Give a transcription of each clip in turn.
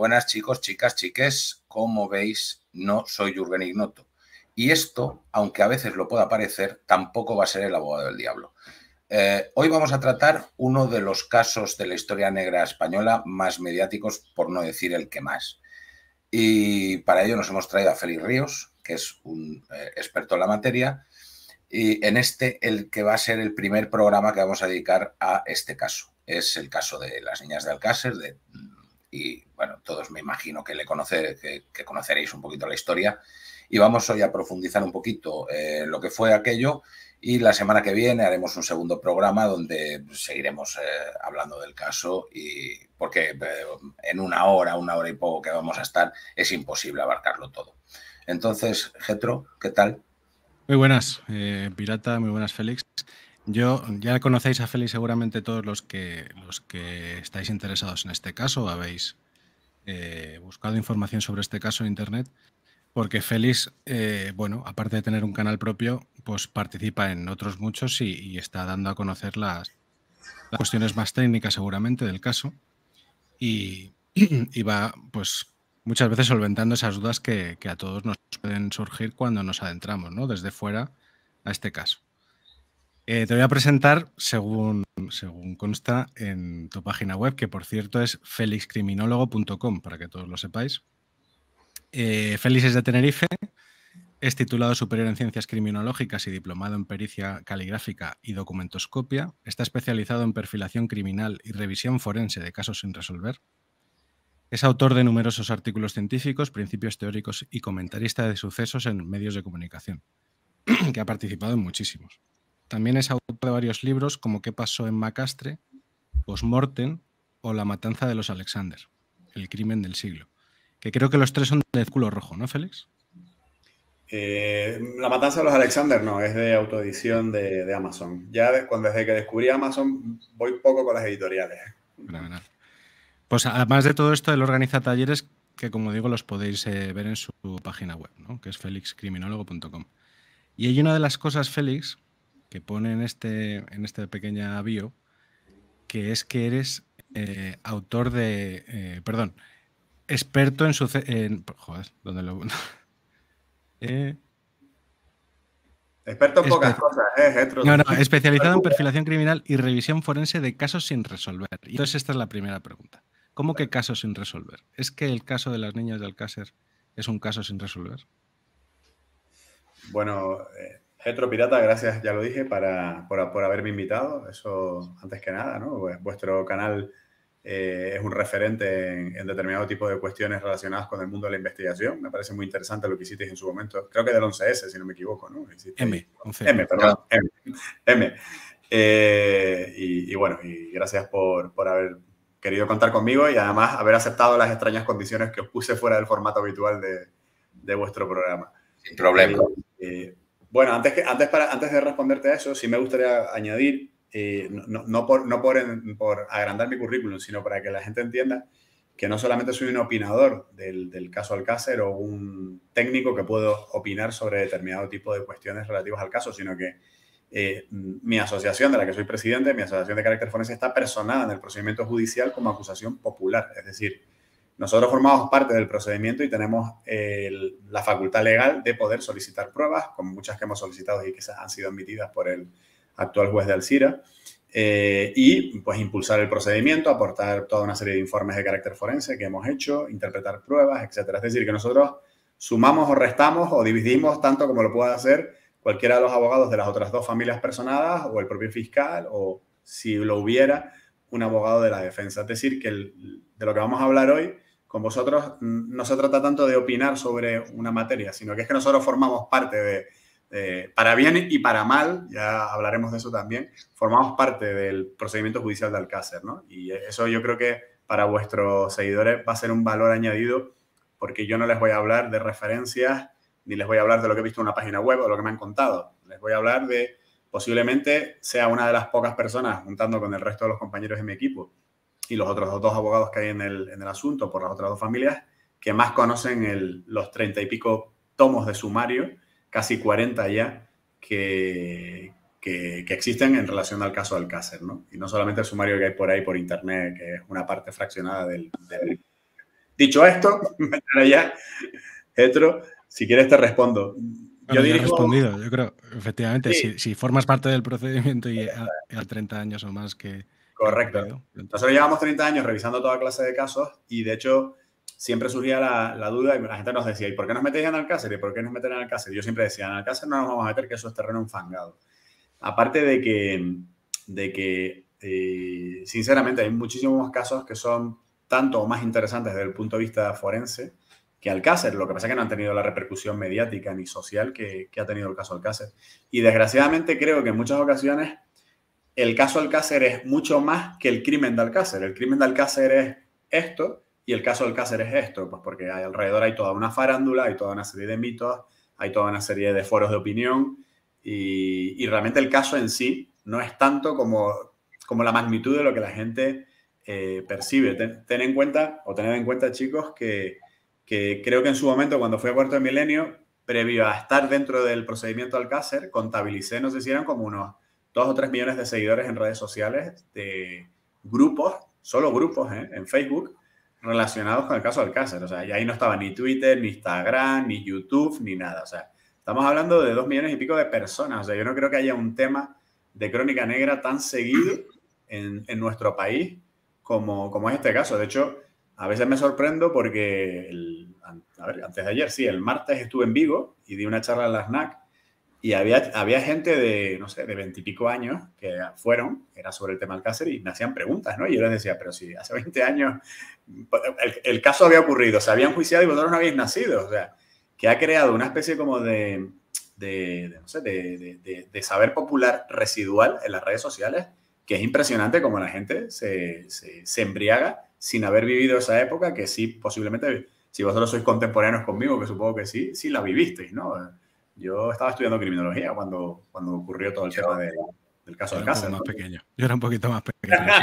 buenas chicos, chicas, chiques. Como veis, no soy Jürgen Ignoto. Y esto, aunque a veces lo pueda parecer, tampoco va a ser el abogado del diablo. Hoy vamos a tratar uno de los casos de la historia negra española más mediáticos, por no decir el que más. Y para ello nos hemos traído a Félix Ríos, que es un experto en la materia, y en el que va a ser el primer programa que vamos a dedicar a este caso. Es el caso de las niñas de Alcácer, y bueno, todos me imagino que conoceréis un poquito la historia. Y vamos hoy a profundizar un poquito lo que fue aquello, y la semana que viene haremos un segundo programa donde seguiremos hablando del caso, y porque en una hora y poco que vamos a estar es imposible abarcarlo todo. Entonces, Getro, ¿qué tal? Muy buenas, Pirata, muy buenas, Félix. Ya conocéis a Félix seguramente todos los que estáis interesados en este caso, habéis buscado información sobre este caso en Internet, porque Félix, bueno, aparte de tener un canal propio, pues participa en otros muchos y está dando a conocer las cuestiones más técnicas seguramente del caso y va, pues, muchas veces solventando esas dudas que a todos nos pueden surgir cuando nos adentramos, ¿no?, desde fuera a este caso. Te voy a presentar según consta en tu página web, que por cierto es felixcriminólogo.com, para que todos lo sepáis. Félix es de Tenerife, es titulado superior en Ciencias Criminológicas y diplomado en Pericia Caligráfica y Documentoscopia. Está especializado en perfilación criminal y revisión forense de casos sin resolver. Es autor de numerosos artículos científicos, principios teóricos y comentarista de sucesos en medios de comunicación, que ha participado en muchísimos. También es autor de varios libros como ¿Qué pasó en Macastre?, Postmortem o La matanza de los Alexander, el crimen del siglo, que creo que los tres son de culo rojo, ¿no, Félix? La matanza de los Alexander no, es de autoedición de Amazon. Ya desde que descubrí Amazon voy poco con las editoriales. Fenomenal. Pues además de todo esto, él organiza talleres que, como digo, los podéis ver en su página web, ¿no?, que es felixcriminólogo.com. Y hay una de las cosas, Félix, que pone en este pequeña bio, que es que eres autor de... perdón, experto en joder, ¿dónde lo...? Experto en pocas cosas, Getro. No, especializado en perfilación criminal y revisión forense de casos sin resolver. Y entonces esta es la primera pregunta. ¿Cómo que casos sin resolver? ¿Es que el caso de las niñas de Alcácer es un caso sin resolver? Bueno, Getro Pirata, gracias, ya lo dije, por haberme invitado. Eso antes que nada, ¿no? Vuestro canal es un referente en determinado tipo de cuestiones relacionadas con el mundo de la investigación. Me parece muy interesante lo que hicisteis en su momento. Creo que del 11S, si no me equivoco, ¿no? M, perdón. M. Y bueno, y gracias por haber querido contar conmigo y además haber aceptado las extrañas condiciones que os puse fuera del formato habitual de vuestro programa. Sin problema. Bueno, antes de responderte a eso, sí me gustaría añadir, no por agrandar mi currículum, sino para que la gente entienda que no solamente soy un opinador del caso Alcácer o un técnico que puedo opinar sobre determinado tipo de cuestiones relativas al caso, sino que mi asociación, de la que soy presidente, mi asociación de carácter forense, está personada en el procedimiento judicial como acusación popular. Es decir, nosotros formamos parte del procedimiento y tenemos la facultad legal de poder solicitar pruebas, como muchas que hemos solicitado y que han sido admitidas por el actual juez de Alcira, y pues impulsar el procedimiento, aportar toda una serie de informes de carácter forense que hemos hecho, interpretar pruebas, etc. Es decir, que nosotros sumamos o restamos o dividimos tanto como lo pueda hacer cualquiera de los abogados de las otras dos familias personadas o el propio fiscal o, si lo hubiera, un abogado de la defensa. Es decir, que de lo que vamos a hablar hoy con vosotros no se trata tanto de opinar sobre una materia, sino que es que nosotros formamos parte para bien y para mal, ya hablaremos de eso también, formamos parte del procedimiento judicial de Alcácer, ¿no? Y eso yo creo que para vuestros seguidores va a ser un valor añadido, porque yo no les voy a hablar de referencias, ni les voy a hablar de lo que he visto en una página web o lo que me han contado. Les voy a hablar de, posiblemente sea una de las pocas personas, juntando con el resto de los compañeros de mi equipo, y los otros dos abogados que hay en el asunto por las otras dos familias, que más conocen los 30 y pico tomos de sumario, casi 40 ya, que existen en relación al caso Alcácer, ¿no? Y no solamente el sumario que hay por ahí por internet, que es una parte fraccionada del Dicho esto, ya, Getro, si quieres te respondo. Bueno, yo he respondido, yo creo, efectivamente, sí. si formas parte del procedimiento y a 30 años o más que Correcto. ha ocurrido, Nosotros llevamos 30 años revisando toda clase de casos y, de hecho, siempre surgía la duda y la gente nos decía, ¿y por qué nos metéis en Alcácer? ¿Y por qué nos meten en Alcácer? Yo siempre decía, en Alcácer no nos vamos a meter, que eso es terreno enfangado. Aparte de que sinceramente, hay muchísimos casos que son tanto o más interesantes desde el punto de vista forense que Alcácer. Lo que pasa es que no han tenido la repercusión mediática ni social que ha tenido el caso Alcácer. Y desgraciadamente creo que en muchas ocasiones el caso Alcácer es mucho más que el crimen de Alcácer. El crimen de Alcácer es esto y el caso Alcácer es esto, pues porque alrededor hay toda una farándula, hay toda una serie de mitos, hay toda una serie de foros de opinión y realmente el caso en sí no es tanto como la magnitud de lo que la gente percibe. Tened en cuenta, chicos, que creo que en su momento, cuando fui a Cuarto de Milenio, previo a estar dentro del procedimiento Alcácer, contabilicé, no sé si eran como unos 2 o 3 millones de seguidores en redes sociales de grupos, solo grupos en Facebook, relacionados con el caso Alcácer. O sea, y ahí no estaba ni Twitter, ni Instagram, ni YouTube, ni nada. O sea, estamos hablando de 2 millones y pico de personas. O sea, yo no creo que haya un tema de crónica negra tan seguido en nuestro país como es este caso. De hecho, a veces me sorprendo porque, antes de ayer, sí, el martes estuve en Vigo y di una charla en la SNAC y había gente de, no sé, de 20 y pico años que era sobre el tema Alcácer y me hacían preguntas, ¿no? Y yo les decía, pero si hace 20 años el caso había ocurrido, se habían juiciado y vosotros no habéis nacido. O sea, que ha creado una especie como de saber popular residual en las redes sociales, que es impresionante como la gente se embriaga sin haber vivido esa época, que sí, posiblemente, si vosotros sois contemporáneos conmigo, que supongo que sí la vivisteis, ¿no? Yo estaba estudiando criminología cuando ocurrió todo el tema del caso Alcácer. Más pequeño. Yo era un poquito más pequeño.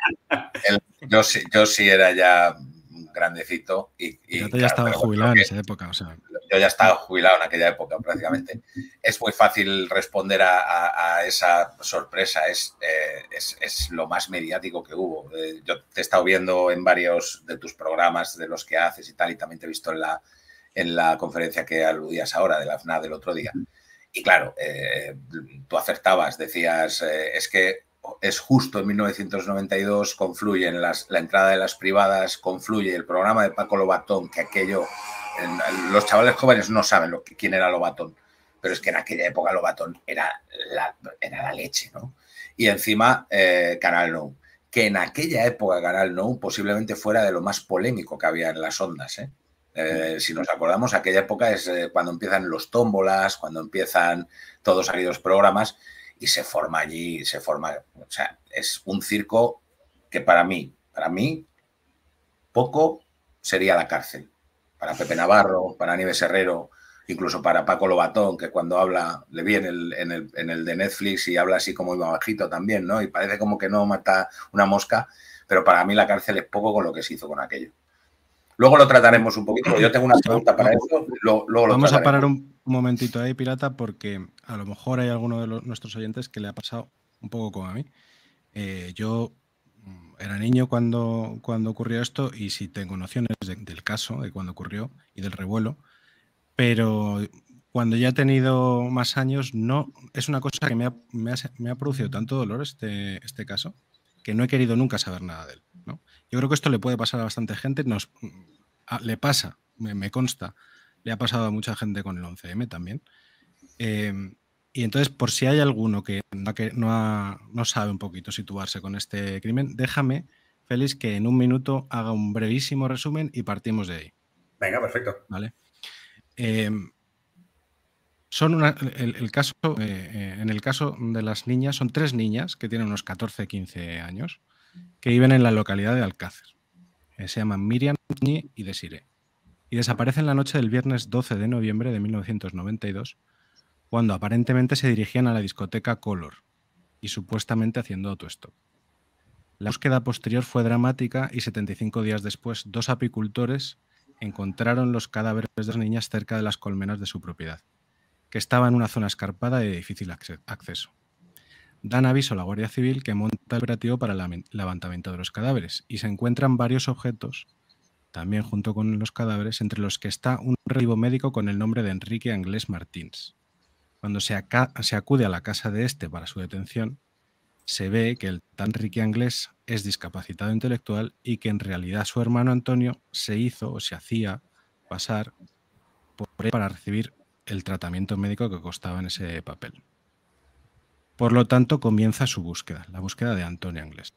Yo sí era ya grandecito y ya estaba jubilado en esa época. O sea. Yo ya estaba jubilado en aquella época prácticamente. Es muy fácil responder a esa sorpresa. Es lo más mediático que hubo. Yo te he estado viendo en varios de tus programas, de los que haces y tal, y también te he visto en la conferencia que aludías ahora, de la FNAC del otro día. Y claro, tú acertabas, decías, es que es justo en 1992, confluyen la entrada de las privadas, confluye el programa de Paco Lobatón, que aquello, los chavales jóvenes no saben quién era Lobatón, pero es que en aquella época Lobatón era la leche, ¿no? Y encima Canal Nou, que en aquella época Canal Nou posiblemente fuera de lo más polémico que había en las ondas, ¿eh? Si nos acordamos, aquella época es cuando empiezan los tómbolas, cuando empiezan todos aquellos programas y se forma allí, o sea, es un circo que para mí, poco sería la cárcel. Para Pepe Navarro, para Nieves Herrero, incluso para Paco Lobatón, que cuando habla, le vi en el de Netflix y habla así como iba bajito también, ¿no? Y parece como que no mata una mosca, pero para mí la cárcel es poco con lo que se hizo con aquello. Luego lo trataremos un poquito. Yo tengo una pregunta para eso. Luego vamos a parar un momentito ahí, Pirata, porque a lo mejor hay alguno de nuestros oyentes que le ha pasado un poco como a mí. Yo era niño cuando ocurrió esto y sí tengo nociones del caso, de cuando ocurrió y del revuelo, pero cuando ya he tenido más años, no es una cosa que me ha producido tanto dolor este caso que no he querido nunca saber nada de él, ¿no? Yo creo que esto le puede pasar a bastante gente, le pasa, me consta, le ha pasado a mucha gente con el 11M también. Y entonces, por si hay alguno que no sabe un poquito situarse con este crimen, déjame, Félix, que en un minuto haga un brevísimo resumen y partimos de ahí. Venga, perfecto. ¿Vale? En el caso de las niñas, son 3 niñas que tienen unos 14, 15 años, que viven en la localidad de Alcácer. Se llaman Miriam, Toñi y Desiree. Y desaparecen la noche del viernes 12 de noviembre de 1992, cuando aparentemente se dirigían a la discoteca Color y supuestamente haciendo autostop. La búsqueda posterior fue dramática y 75 días después, 2 apicultores encontraron los cadáveres de las niñas cerca de las colmenas de su propiedad, que estaba en una zona escarpada y de difícil acceso. Dan aviso a la Guardia Civil, que monta el operativo para el levantamiento de los cadáveres y se encuentran varios objetos también junto con los cadáveres, entre los que está un recibo médico con el nombre de Enrique Anglés Martins. Cuando se acude a la casa de este para su detención, se ve que el tal Enrique Anglés es discapacitado intelectual y que en realidad su hermano Antonio se hizo o se hacía pasar por él para recibir el tratamiento médico que costaba en ese papel. Por lo tanto, comienza su búsqueda, la búsqueda de Antonio Anglés.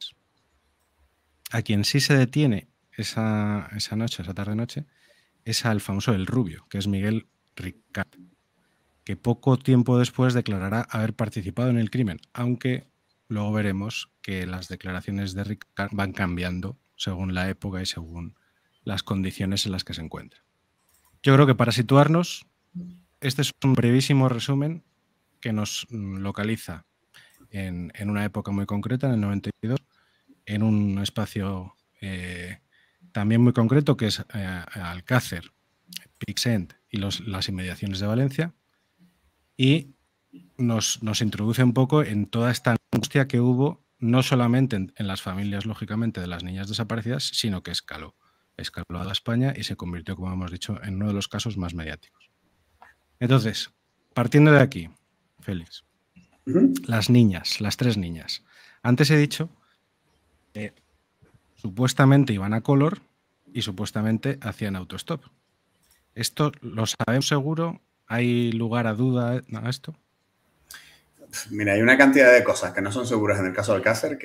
A quien sí se detiene esa tarde-noche, es al famoso El Rubio, que es Miguel Ricard, que poco tiempo después declarará haber participado en el crimen, aunque luego veremos que las declaraciones de Ricard van cambiando según la época y según las condiciones en las que se encuentra. Yo creo que para situarnos, este es un brevísimo resumen que nos localiza en una época muy concreta, en el 92, en un espacio también muy concreto que es Alcácer, Pixent y las inmediaciones de Valencia, y nos introduce un poco en toda esta angustia que hubo, no solamente en las familias, lógicamente, de las niñas desaparecidas, sino que escaló a la España y se convirtió, como hemos dicho, en uno de los casos más mediáticos. Entonces, partiendo de aquí, Félix, las niñas, las 3 niñas. Antes he dicho que supuestamente iban a color y supuestamente hacían autostop. ¿Esto lo sabemos seguro? ¿Hay lugar a duda a esto? Mira, hay una cantidad de cosas que no son seguras en el caso de Alcácer,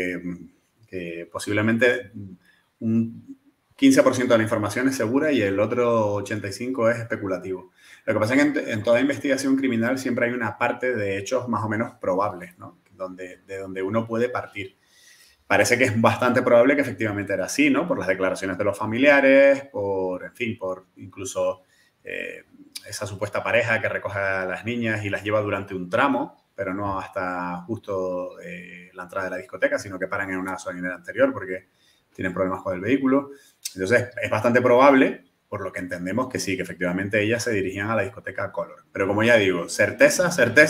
que posiblemente un 15% de la información es segura y el otro 85% es especulativo. Lo que pasa es que en toda investigación criminal siempre hay una parte de hechos más o menos probables, ¿no? De donde uno puede partir. Parece que es bastante probable que efectivamente era así, ¿no? Por las declaraciones de los familiares, por incluso esa supuesta pareja que recoge a las niñas y las lleva durante un tramo, pero no hasta justo la entrada de la discoteca, sino que paran en una gasolinera anterior porque tienen problemas con el vehículo. Entonces, es bastante probable, por lo que entendemos, que sí, que efectivamente ellas se dirigían a la discoteca Color. Pero como ya digo, certeza,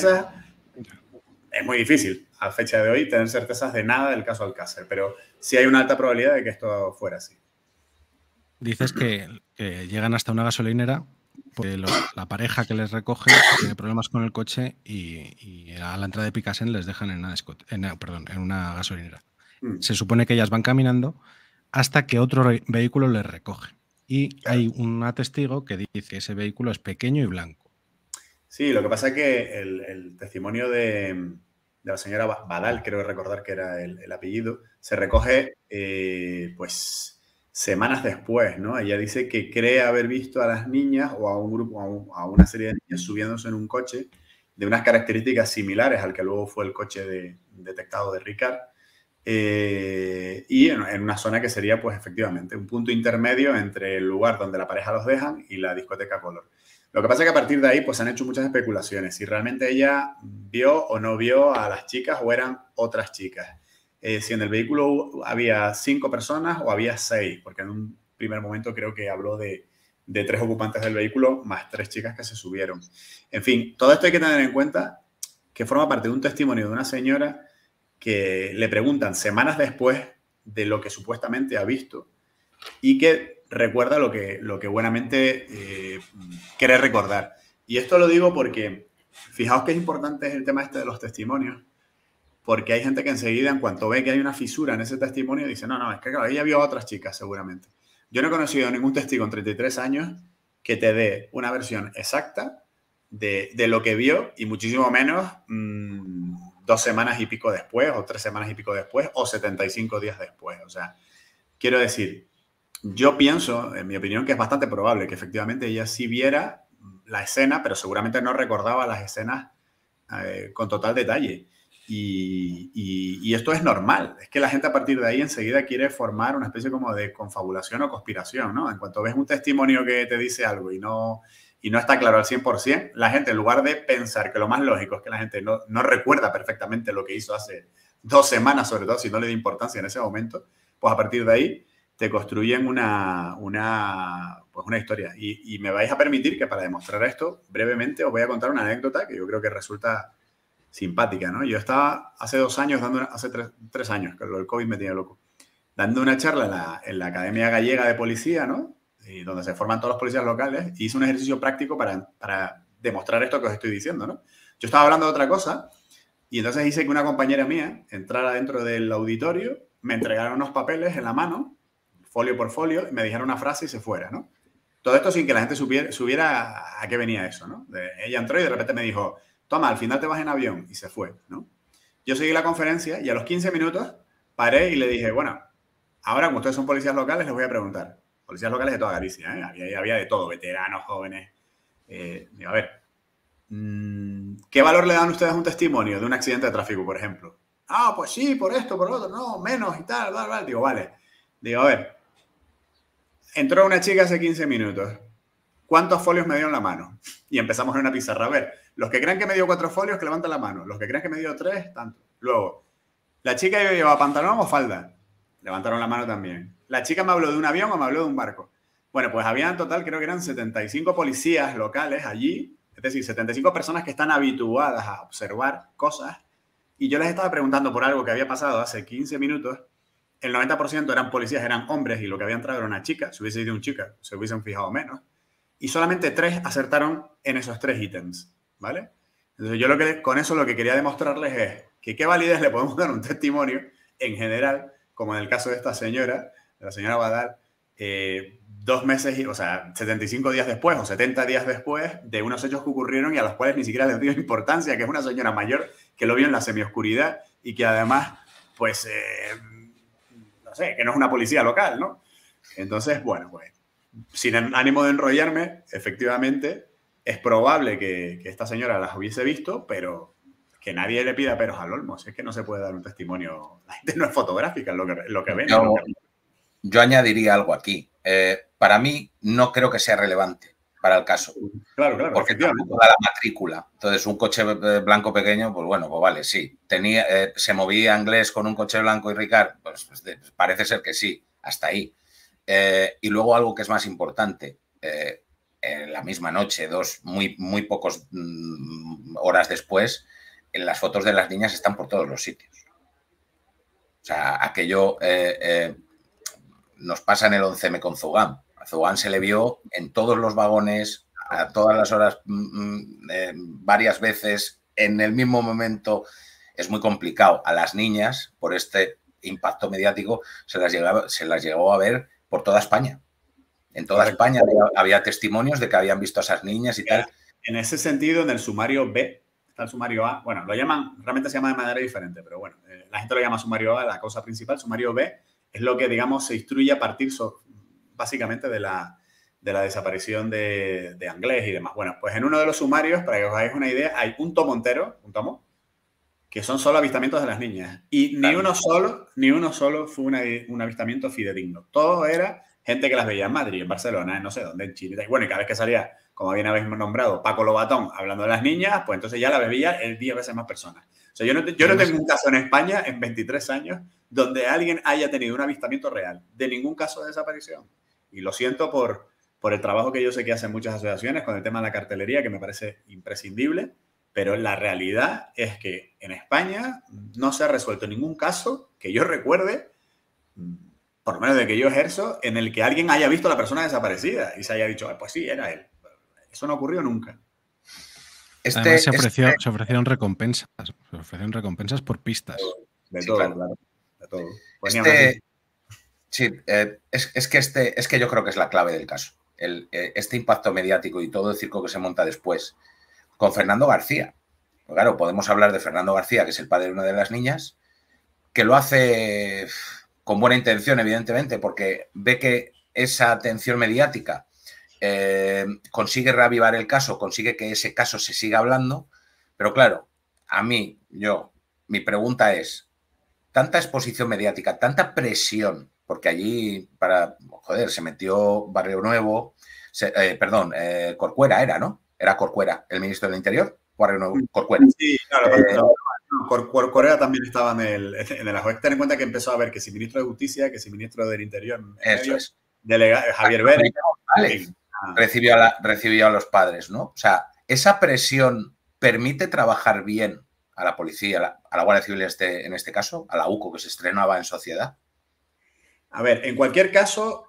es muy difícil a fecha de hoy tener certezas de nada del caso Alcácer, pero sí hay una alta probabilidad de que esto fuera así. Dices que llegan hasta una gasolinera porque la pareja que les recoge tiene problemas con el coche y a la entrada de Picasen les dejan en una gasolinera. Se supone que ellas van caminando hasta que otro vehículo les recoge. Y hay un testigo que dice que ese vehículo es pequeño y blanco. Sí, lo que pasa es que el testimonio de la señora Badal, creo recordar que era el apellido, se recoge pues semanas después, ¿no? Ella dice que cree haber visto a las niñas o a un grupo, a una serie de niñas subiéndose en un coche de unas características similares al que luego fue el coche detectado de Ricard, y en una zona que sería, pues efectivamente, un punto intermedio entre el lugar donde la pareja los dejan y la discoteca Color. Lo que pasa es que a partir de ahí pues han hecho muchas especulaciones. Si realmente ella vio o no vio a las chicas o eran otras chicas. Si en el vehículo había 5 personas o había 6, porque en un primer momento creo que habló de 3 ocupantes del vehículo más 3 chicas que se subieron. En fin, todo esto hay que tener en cuenta que forma parte de un testimonio de una señora que le preguntan semanas después de lo que supuestamente ha visto y que recuerda lo que buenamente quiere recordar. Y esto lo digo porque fijaos que es importante el tema este de los testimonios, porque hay gente que enseguida, en cuanto ve que hay una fisura en ese testimonio, dice, no, es que claro, ella vio a otras chicas seguramente. Yo no he conocido a ningún testigo en 33 años que te dé una versión exacta de lo que vio y muchísimo menos 2 semanas y pico después o 3 semanas y pico después o 75 días después. O sea, quiero decir, yo pienso, en mi opinión, que es bastante probable que efectivamente ella sí viera la escena, pero seguramente no recordaba las escenas con total detalle. Y esto es normal. Es que la gente a partir de ahí enseguida quiere formar una especie como de confabulación o conspiración, ¿no? En cuanto ves un testimonio que te dice algo y no está claro al 100%, la gente, en lugar de pensar que lo más lógico es que la gente no recuerda perfectamente lo que hizo hace 2 semanas, sobre todo si no le da importancia en ese momento, pues a partir de ahí te construyen una historia. Y me vais a permitir que para demostrar esto, brevemente os voy a contar una anécdota que yo creo que resulta simpática, ¿no? Yo estaba hace 2 años, hace 3 años, que el COVID me tiene loco. dando una charla en la Academia Gallega de Policía, ¿no? Y donde se forman todos los policías locales, y hice un ejercicio práctico para demostrar esto que os estoy diciendo, ¿no? Yo estaba hablando de otra cosa y entonces hice que una compañera mía entrara dentro del auditorio, me entregaron unos papeles en la mano, folio por folio, y me dijera una frase y se fuera, ¿no? Todo esto sin que la gente supiera a qué venía eso, ¿no? Ella entró y de repente me dijo, toma, al final te vas en avión, y se fue, ¿no? Yo seguí la conferencia y a los 15 minutos paré y le dije, bueno, ahora como ustedes son policías locales, les voy a preguntar. Policías locales de toda Galicia, ¿eh? Había de todo, veteranos, jóvenes. Digo, a ver, ¿qué valor le dan ustedes a un testimonio de un accidente de tráfico, por ejemplo? Ah, pues sí, por esto, por lo otro, no, menos y tal, bla, bla. Digo, vale. Digo, a ver, entró una chica hace 15 minutos. ¿Cuántos folios me dio en la mano? Y empezamos en una pizarra. A ver, los que crean que me dio 4 folios, que levanten la mano. Los que crean que me dio 3, tanto. Luego, ¿la chica llevaba pantalón o falda? Levantaron la mano también. ¿La chica me habló de un avión o me habló de un barco? Bueno, pues había en total, creo que eran 75 policías locales allí. Es decir, 75 personas que están habituadas a observar cosas. Y yo les estaba preguntando por algo que había pasado hace 15 minutos. El 90% eran policías, eran hombres, y lo que había entrado era una chica. Si hubiese sido un chica, se hubiesen fijado menos. Y solamente 3 acertaron en esos 3 ítems, ¿vale? Entonces yo con eso lo que quería demostrarles es que qué validez le podemos dar a un testimonio en general, como en el caso de esta señora, de la señora Badal, 2 meses, o sea, 75 días después o 70 días después de unos hechos que ocurrieron y a los cuales ni siquiera les dio importancia, que es una señora mayor que lo vio en la semioscuridad y que además, pues, no sé, que no es una policía local, ¿no? Entonces, bueno, pues, sin ánimo de enrollarme, efectivamente, es probable que esta señora las hubiese visto, pero que nadie le pida peros al olmo. Si es que no se puede dar un testimonio. La gente no es fotográfica, lo que ven. Yo añadiría algo aquí. Para mí, no creo que sea relevante para el caso. Claro, claro. Porque tampoco da la matrícula. Entonces, un coche blanco pequeño, pues bueno, pues vale, sí. Se movía inglés con un coche blanco y Ricard, pues parece ser que sí, hasta ahí. Y luego algo que es más importante, en la misma noche, muy pocos horas después, las fotos de las niñas están por todos los sitios. O sea, aquello nos pasa en el 11M con Zugán. A Zugán se le vio en todos los vagones, a todas las horas, varias veces, en el mismo momento. Es muy complicado. A las niñas, por este impacto mediático, se las llegó a ver por toda España. En toda España había testimonios de que habían visto a esas niñas y tal. En ese sentido, en el sumario B, está el sumario A, bueno, lo llaman, realmente se llama de manera diferente, pero bueno, la gente lo llama sumario A, la causa principal. Sumario B es lo que, digamos, se instruye a partir básicamente de la desaparición de Anglés y demás. Bueno, pues en uno de los sumarios, para que os hagáis una idea, hay un tomo entero, que son solo avistamientos de las niñas. Y ni uno solo fue un avistamiento fidedigno. Todo era gente que las veía en Madrid, en Barcelona, en no sé dónde, en Chile. Y bueno, y cada vez que salía, como bien habéis nombrado, Paco Lobatón hablando de las niñas, pues entonces ya la veía 10 veces más personas. O sea, yo no tengo un caso en España en 23 años donde alguien haya tenido un avistamiento real de ningún caso de desaparición. Y lo siento por el trabajo que yo sé que hacen muchas asociaciones con el tema de la cartelería, que me parece imprescindible, pero la realidad es que en España no se ha resuelto ningún caso que yo recuerde, por lo menos de que yo ejerzo, en el que alguien haya visto a la persona desaparecida y se haya dicho, pues sí, era él. Eso no ocurrió nunca. Además, se ofrecieron recompensas. Se ofrecieron recompensas por pistas. De todo, claro. De todo. Pues sí, es que yo creo que es la clave del caso. Este impacto mediático y todo el circo que se monta después con Fernando García. Claro, podemos hablar de Fernando García, que es el padre de una de las niñas, que lo hace con buena intención, evidentemente, porque ve que esa atención mediática consigue reavivar el caso, consigue que ese caso se siga hablando, pero claro, mi pregunta es, tanta exposición mediática, tanta presión, porque allí, se metió Barrio Nuevo, Corcuera era, ¿no? Era Corcuera, el ministro del Interior, Barrio Nuevo, Corcuera. Sí, claro, Corcuera también estaba en el juez. Ten en cuenta que empezó a ver que si ministro de Justicia, que si ministro del Interior, eso es. Javier Vélez. Recibió a los padres, ¿no? O sea, esa presión permite trabajar bien a la policía, a la Guardia Civil en este caso, a la UCO, que se estrenaba en Sociedad. A ver, en cualquier caso,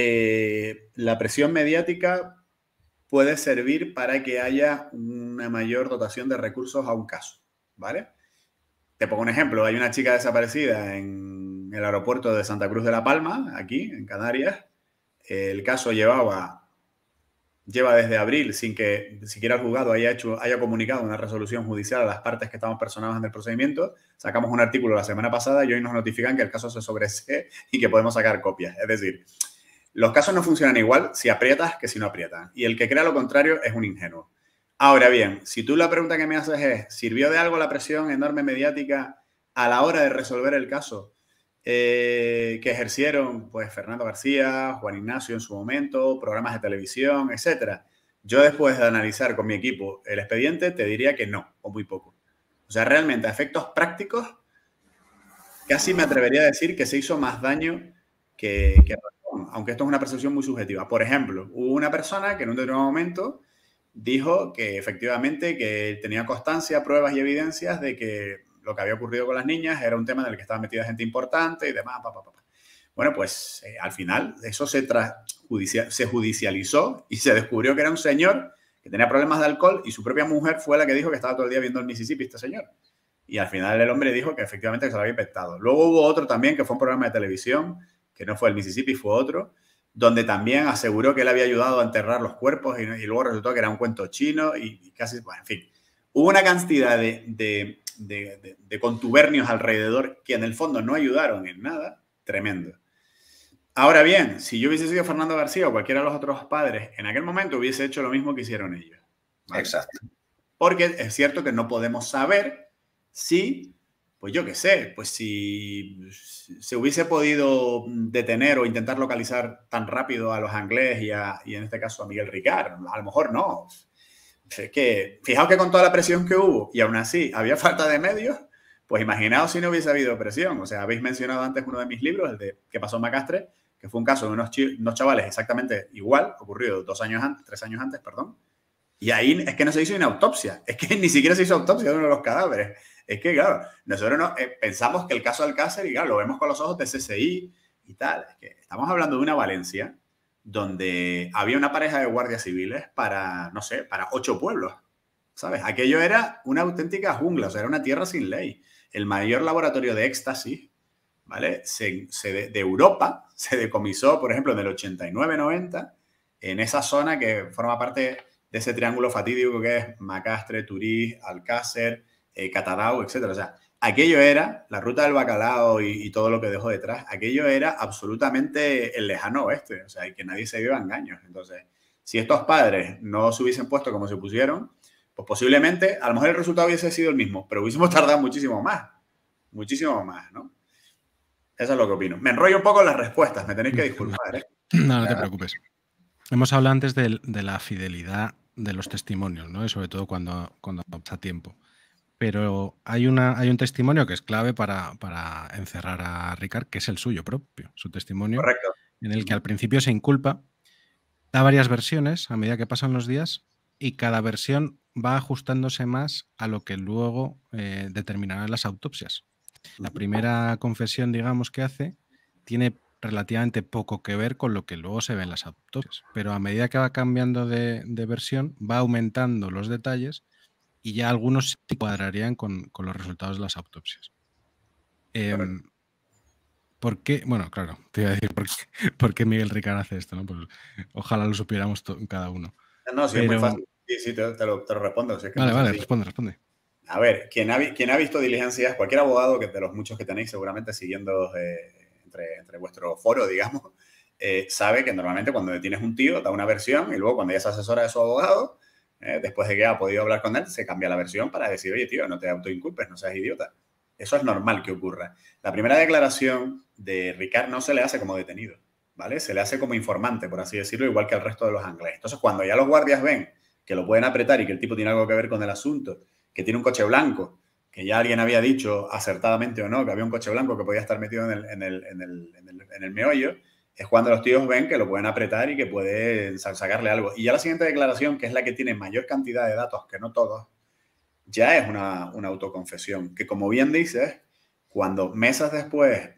la presión mediática puede servir para que haya una mayor dotación de recursos a un caso, ¿vale? Te pongo un ejemplo. Hay una chica desaparecida en el aeropuerto de Santa Cruz de la Palma, aquí, en Canarias. El caso lleva desde abril sin que siquiera el juzgado haya comunicado una resolución judicial a las partes que estamos personadas en el procedimiento. Sacamos un artículo la semana pasada y hoy nos notifican que el caso se sobresee y que podemos sacar copias. Es decir, los casos no funcionan igual si aprietas que si no aprietas. Y el que crea lo contrario es un ingenuo. Ahora bien, si tú la pregunta que me haces es, ¿sirvió de algo la presión enorme mediática a la hora de resolver el caso que ejercieron pues Fernando García, Juan Ignacio en su momento, programas de televisión, etcétera? Yo después de analizar con mi equipo el expediente te diría que no, o muy poco. O sea, realmente a efectos prácticos casi me atrevería a decir que se hizo más daño que razón, aunque esto es una percepción muy subjetiva. Por ejemplo, hubo una persona que en un determinado momento dijo que efectivamente que tenía constancia, pruebas y evidencias de que lo que había ocurrido con las niñas era un tema en el que estaba metida gente importante y demás. Bueno, pues al final eso se judicializó y se descubrió que era un señor que tenía problemas de alcohol y su propia mujer fue la que dijo que estaba todo el día viendo el Mississippi este señor. Y al final el hombre dijo que efectivamente se lo había infectado. Luego hubo otro también que fue un programa de televisión, que no fue el Mississippi, fue otro, donde también aseguró que él había ayudado a enterrar los cuerpos y luego resultó que era un cuento chino y casi, bueno, en fin. Hubo una cantidad de contubernios alrededor que en el fondo no ayudaron en nada, tremendo. Ahora bien, si yo hubiese sido Fernando García o cualquiera de los otros padres, en aquel momento hubiese hecho lo mismo que hicieron ellos. ¿Vale? Exacto. Porque es cierto que no podemos saber si... Pues yo qué sé, pues si se hubiese podido detener o intentar localizar tan rápido a los Anglés y en este caso a Miguel Ricard, a lo mejor no. Es que, fijaos que con toda la presión que hubo y aún así había falta de medios, pues imaginaos si no hubiese habido presión. O sea, habéis mencionado antes uno de mis libros, el de ¿Qué pasó en Macastre?, que fue un caso de unos chavales exactamente igual, ocurrido 3 años antes, perdón. Y ahí es que no se hizo una autopsia, es que ni siquiera se hizo autopsia de uno de los cadáveres. Es que, claro, nosotros pensamos que el caso Alcácer, y claro, lo vemos con los ojos de CSI y tal. Es que estamos hablando de una Valencia donde había una pareja de guardias civiles para, no sé, para 8 pueblos, ¿sabes? Aquello era una auténtica jungla, o sea, era una tierra sin ley. El mayor laboratorio de éxtasis, ¿vale? De Europa se decomisó, por ejemplo, en el 89-90, en esa zona que forma parte de ese triángulo fatídico que es Macastre, Turís, Alcácer, Catadau, etcétera. O sea, aquello era, la ruta del bacalao y todo lo que dejó detrás, aquello era absolutamente el lejano oeste, o sea, y que nadie se lleva engaños. Entonces, si estos padres no se hubiesen puesto como se pusieron, pues posiblemente, a lo mejor el resultado hubiese sido el mismo, pero hubiésemos tardado muchísimo más, ¿no? Eso es lo que opino. Me enrollo un poco en las respuestas, me tenéis que disculpar, ¿eh? No te preocupes. Hemos hablado antes de la fidelidad de los testimonios, ¿no? Y sobre todo cuando pasa tiempo. Pero hay un testimonio que es clave para encerrar a Ricard, que es el suyo propio, su testimonio. Correcto. En el que al principio se inculpa, da varias versiones a medida que pasan los días y cada versión va ajustándose más a lo que luego determinarán las autopsias. La primera confesión, digamos, que hace tiene relativamente poco que ver con lo que luego se ve en las autopsias, pero a medida que va cambiando de versión va aumentando los detalles y ya algunos sí cuadrarían con los resultados de las autopsias. ¿Por qué? Bueno, claro, te iba a decir por qué Miguel Ricard hace esto, ¿no? Pues ojalá lo supiéramos cada uno. No, sí, pero... es muy fácil. Sí, te lo respondo. Si es que vale, responde. A ver, quien ha visto diligencias, cualquier abogado de los muchos que tenéis seguramente siguiendo entre vuestro foro, digamos, sabe que normalmente cuando detienes un tío da una versión y luego cuando ya se asesora de su abogado, después de que ha podido hablar con él, se cambia la versión para decir, oye, tío, no te autoinculpes, no seas idiota. Eso es normal que ocurra. La primera declaración de Ricard no se le hace como detenido, ¿vale? Se le hace como informante, por así decirlo, igual que al resto de los Anglés. Entonces, cuando ya los guardias ven que lo pueden apretar y que el tipo tiene algo que ver con el asunto, que tiene un coche blanco, que ya alguien había dicho, acertadamente o no, que había un coche blanco que podía estar metido en el meollo, es cuando los tíos ven que lo pueden apretar y que pueden sacarle algo. Y ya la siguiente declaración, que es la que tiene mayor cantidad de datos, que no todos, ya es una autoconfesión, que como bien dices, cuando meses después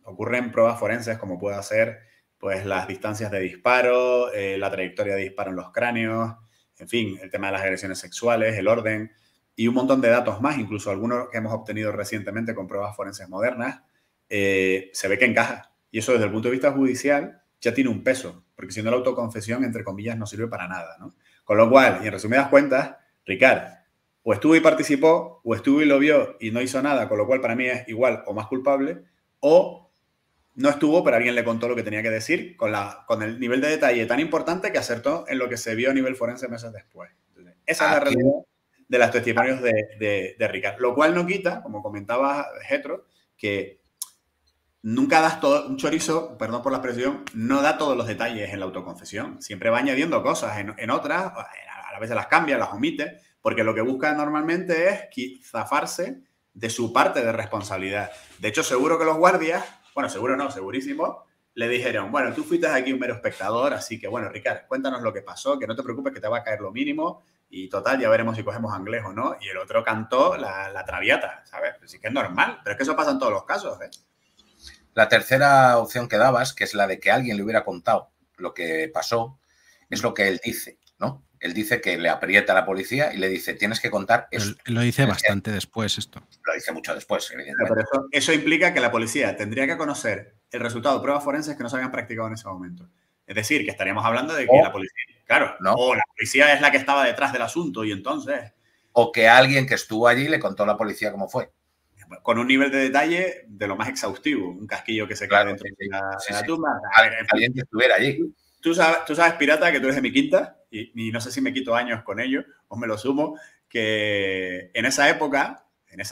ocurren pruebas forenses como puede ser pues, las distancias de disparo, la trayectoria de disparo en los cráneos, en fin, el tema de las agresiones sexuales, el orden y un montón de datos más, incluso algunos que hemos obtenido recientemente con pruebas forenses modernas, se ve que encaja. Y eso desde el punto de vista judicial ya tiene un peso, porque si no la autoconfesión, entre comillas, no sirve para nada, ¿no? Con lo cual, y en resumidas cuentas, Ricard, o estuvo y participó, o estuvo y lo vio y no hizo nada, con lo cual para mí es igual o más culpable, o no estuvo, pero alguien le contó lo que tenía que decir con el nivel de detalle tan importante que acertó en lo que se vio a nivel forense meses después. Entonces, esa es la realidad de los testimonios de Ricard. Lo cual no quita, como comentaba Getro, que nunca das todo, un chorizo, perdón por la expresión, no da todos los detalles en la autoconfesión. Siempre va añadiendo cosas en otras, a veces las cambia, las omite, porque lo que busca normalmente es zafarse de su parte de responsabilidad. De hecho, seguro que los guardias, bueno, seguro no, segurísimo, le dijeron, bueno, tú fuiste aquí un mero espectador, así que, bueno, Ricard, cuéntanos lo que pasó, que no te preocupes que te va a caer lo mínimo y total, ya veremos si cogemos inglés o no. Y el otro cantó la traviata, ¿sabes? Sí que es normal, pero es que eso pasa en todos los casos, ¿eh? La tercera opción que dabas, que es la de que alguien le hubiera contado lo que pasó, es lo que él dice, ¿no? Él dice que le aprieta a la policía y le dice, tienes que contar esto. Él lo dice bastante después esto. Lo dice mucho después, evidentemente. Pero eso implica que la policía tendría que conocer el resultado de pruebas forenses que no se habían practicado en ese momento. Es decir, que estaríamos hablando de que la policía, claro, ¿no? O la policía es la que estaba detrás del asunto y entonces... O que alguien que estuvo allí le contó a la policía cómo fue. Con un nivel de detalle de lo más exhaustivo, un casquillo que se cae dentro de la tumba. Alguien que estuviera allí. Tú sabes, Pirata, que tú eres de mi quinta, y no sé si me quito años con ello, os me lo sumo, que en esa época,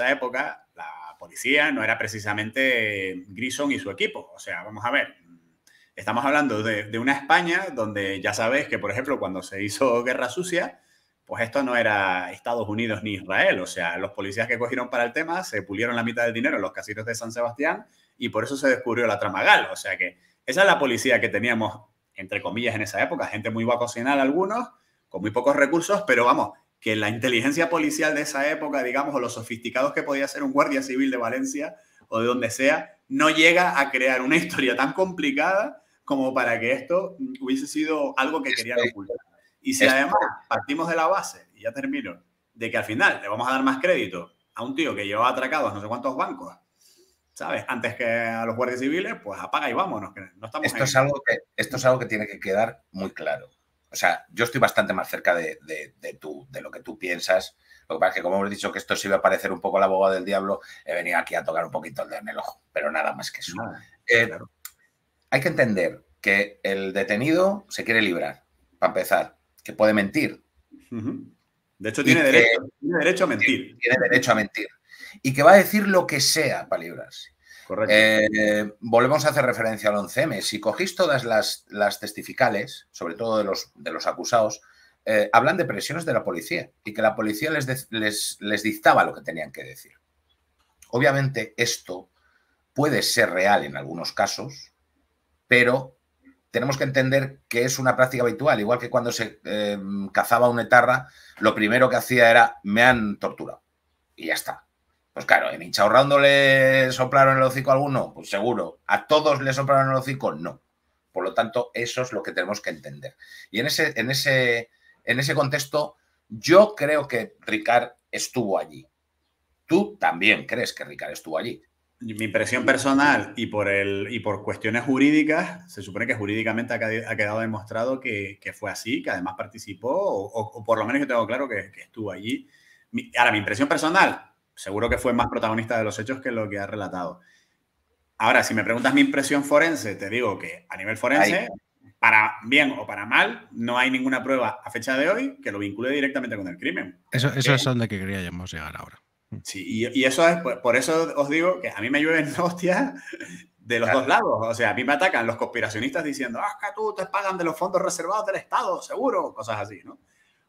la policía no era precisamente Grison y su equipo. O sea, vamos a ver, estamos hablando de una España donde ya sabéis que, por ejemplo, cuando se hizo Guerra Sucia, pues esto no era Estados Unidos ni Israel. O sea, los policías que cogieron para el tema se pulieron la mitad del dinero en los casinos de San Sebastián y por eso se descubrió la Tramagal. O sea que esa es la policía que teníamos, entre comillas, en esa época. Gente muy vacacional algunos, con muy pocos recursos, pero vamos, que la inteligencia policial de esa época, digamos, o los sofisticados que podía ser un guardia civil de Valencia o de donde sea, no llega a crear una historia tan complicada como para que esto hubiese sido algo que querían ocultar. Y si además partimos de la base, y ya termino, de que al final le vamos a dar más crédito a un tío que llevaba atracados no sé cuántos bancos, ¿sabes? Antes que a los guardias civiles, pues apaga y vámonos. Que no estamos esto es algo que tiene que quedar muy claro. O sea, yo estoy bastante más cerca de lo que tú piensas. Lo que pasa es que, como hemos dicho, que esto sí va a parecer un poco el abogado del diablo, he venido aquí a tocar un poquito el dedo en el ojo, pero nada más que eso. Claro. Hay que entender que el detenido se quiere librar, para empezar, que puede mentir. De hecho, tiene derecho a mentir. Tiene derecho a mentir. Y que va a decir lo que sea para librarse. Correcto. Volvemos a hacer referencia al 11M. Si cogéis todas las testificales, sobre todo de los acusados, hablan de presiones de la policía y que la policía les dictaba lo que tenían que decir. Obviamente esto puede ser real en algunos casos, pero tenemos que entender que es una práctica habitual. Igual que cuando se cazaba un etarra, lo primero que hacía era me han torturado y ya está. Pues claro, ¿en Inchaurrando le soplaron el hocico a alguno? Pues seguro. ¿A todos le soplaron el hocico? No. Por lo tanto, eso es lo que tenemos que entender. Y en ese contexto, yo creo que Ricard estuvo allí. Tú también crees que Ricard estuvo allí. Mi impresión personal y por cuestiones jurídicas, se supone que jurídicamente ha quedado demostrado que fue así, que además participó, o por lo menos yo tengo claro que estuvo allí. Ahora, mi impresión personal, seguro que fue más protagonista de los hechos que lo que ha relatado. Ahora, si me preguntas mi impresión forense, te digo que a nivel forense, para bien o para mal, no hay ninguna prueba a fecha de hoy que lo vincule directamente con el crimen. Eso es donde queríamos llegar ahora. Sí, y eso es, por eso os digo que a mí me llueven hostias de los dos lados. O sea, a mí me atacan los conspiracionistas diciendo, que tú te pagan de los fondos reservados del Estado, seguro, cosas así, ¿no?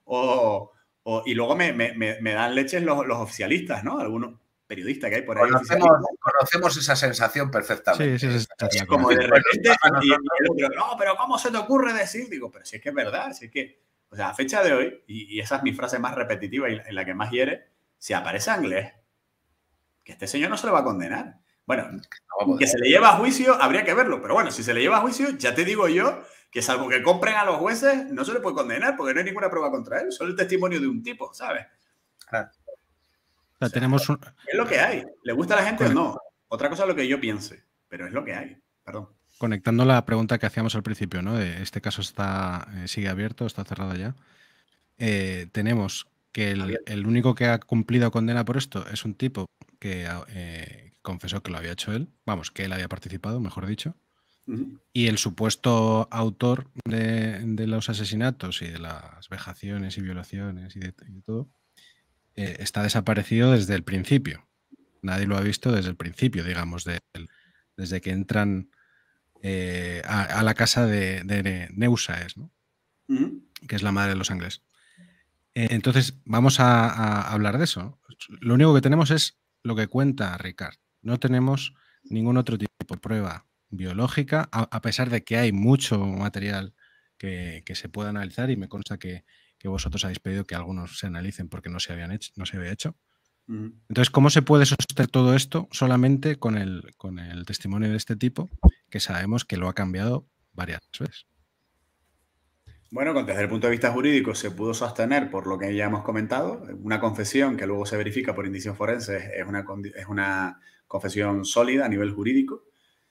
Y luego me dan leches los oficialistas, ¿no? Algunos periodistas que hay por ahí. Conocemos esa sensación perfectamente. Sí, es como de repente, y el otro, no, pero ¿cómo se te ocurre decir? Digo, pero si es que es verdad, si es que, o sea, a fecha de hoy, y esa es mi frase más repetitiva y en la que más hiere, si aparece inglés, que este señor no se le va a condenar. Bueno, que se le lleva a juicio, habría que verlo. Pero bueno, si se le lleva a juicio, ya te digo yo que salvo que compren a los jueces, no se le puede condenar porque no hay ninguna prueba contra él. Solo el testimonio de un tipo, ¿sabes? Claro. O sea, tenemos un... Es lo que hay. ¿Le gusta a la gente o no? Otra cosa es lo que yo piense, pero es lo que hay. Perdón. Conectando la pregunta que hacíamos al principio, ¿no? De este caso sigue abierto, está cerrado ya. Tenemos que el único que ha cumplido condena por esto es un tipo que confesó que lo había hecho él, vamos, que él había participado, mejor dicho, y el supuesto autor de los asesinatos y de las vejaciones y violaciones y de todo está desaparecido desde el principio. Nadie lo ha visto desde el principio, digamos, desde que entran a la casa de Neusa, ¿no? Que es la madre de los Ángeles. Entonces, vamos a hablar de eso. Lo único que tenemos es lo que cuenta Ricard. No tenemos ningún otro tipo de prueba biológica, a pesar de que hay mucho material que se pueda analizar, y me consta que vosotros habéis pedido que algunos se analicen porque no se había hecho. Entonces, ¿cómo se puede sostener todo esto solamente con el testimonio de este tipo, que sabemos que lo ha cambiado varias veces? Bueno, desde el punto de vista jurídico se pudo sostener por lo que ya hemos comentado. Una confesión que luego se verifica por indicios forenses es una confesión sólida a nivel jurídico.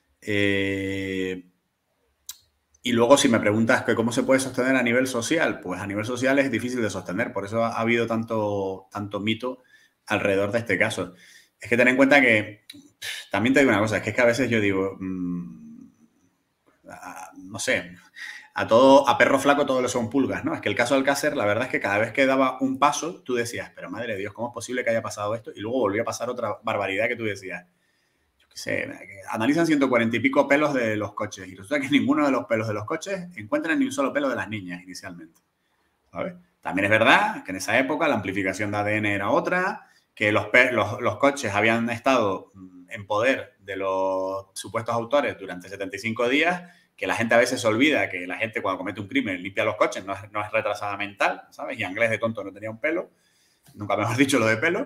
Y luego, si me preguntas que cómo se puede sostener a nivel social, pues a nivel social es difícil de sostener. Por eso ha habido tanto mito alrededor de este caso. Es que ten en cuenta que, también te digo una cosa, es que a veces yo digo, no sé, a perro flaco todo le son pulgas, ¿no? Es que el caso Alcácer, la verdad es que cada vez que daba un paso, tú decías, pero madre de Dios, ¿cómo es posible que haya pasado esto? Y luego volvía a pasar otra barbaridad que tú decías, yo qué sé, analizan 140 y pico pelos de los coches y resulta que ninguno de los pelos de los coches encuentran ni un solo pelo de las niñas inicialmente, ¿sabes? También es verdad que en esa época la amplificación de ADN era otra, que los coches habían estado en poder de los supuestos autores durante 75 días, que la gente a veces se olvida que la gente cuando comete un crimen limpia los coches, no es retrasada mental, ¿sabes? Y Anglés de tonto no tenía un pelo, nunca mejor dicho lo de pelo,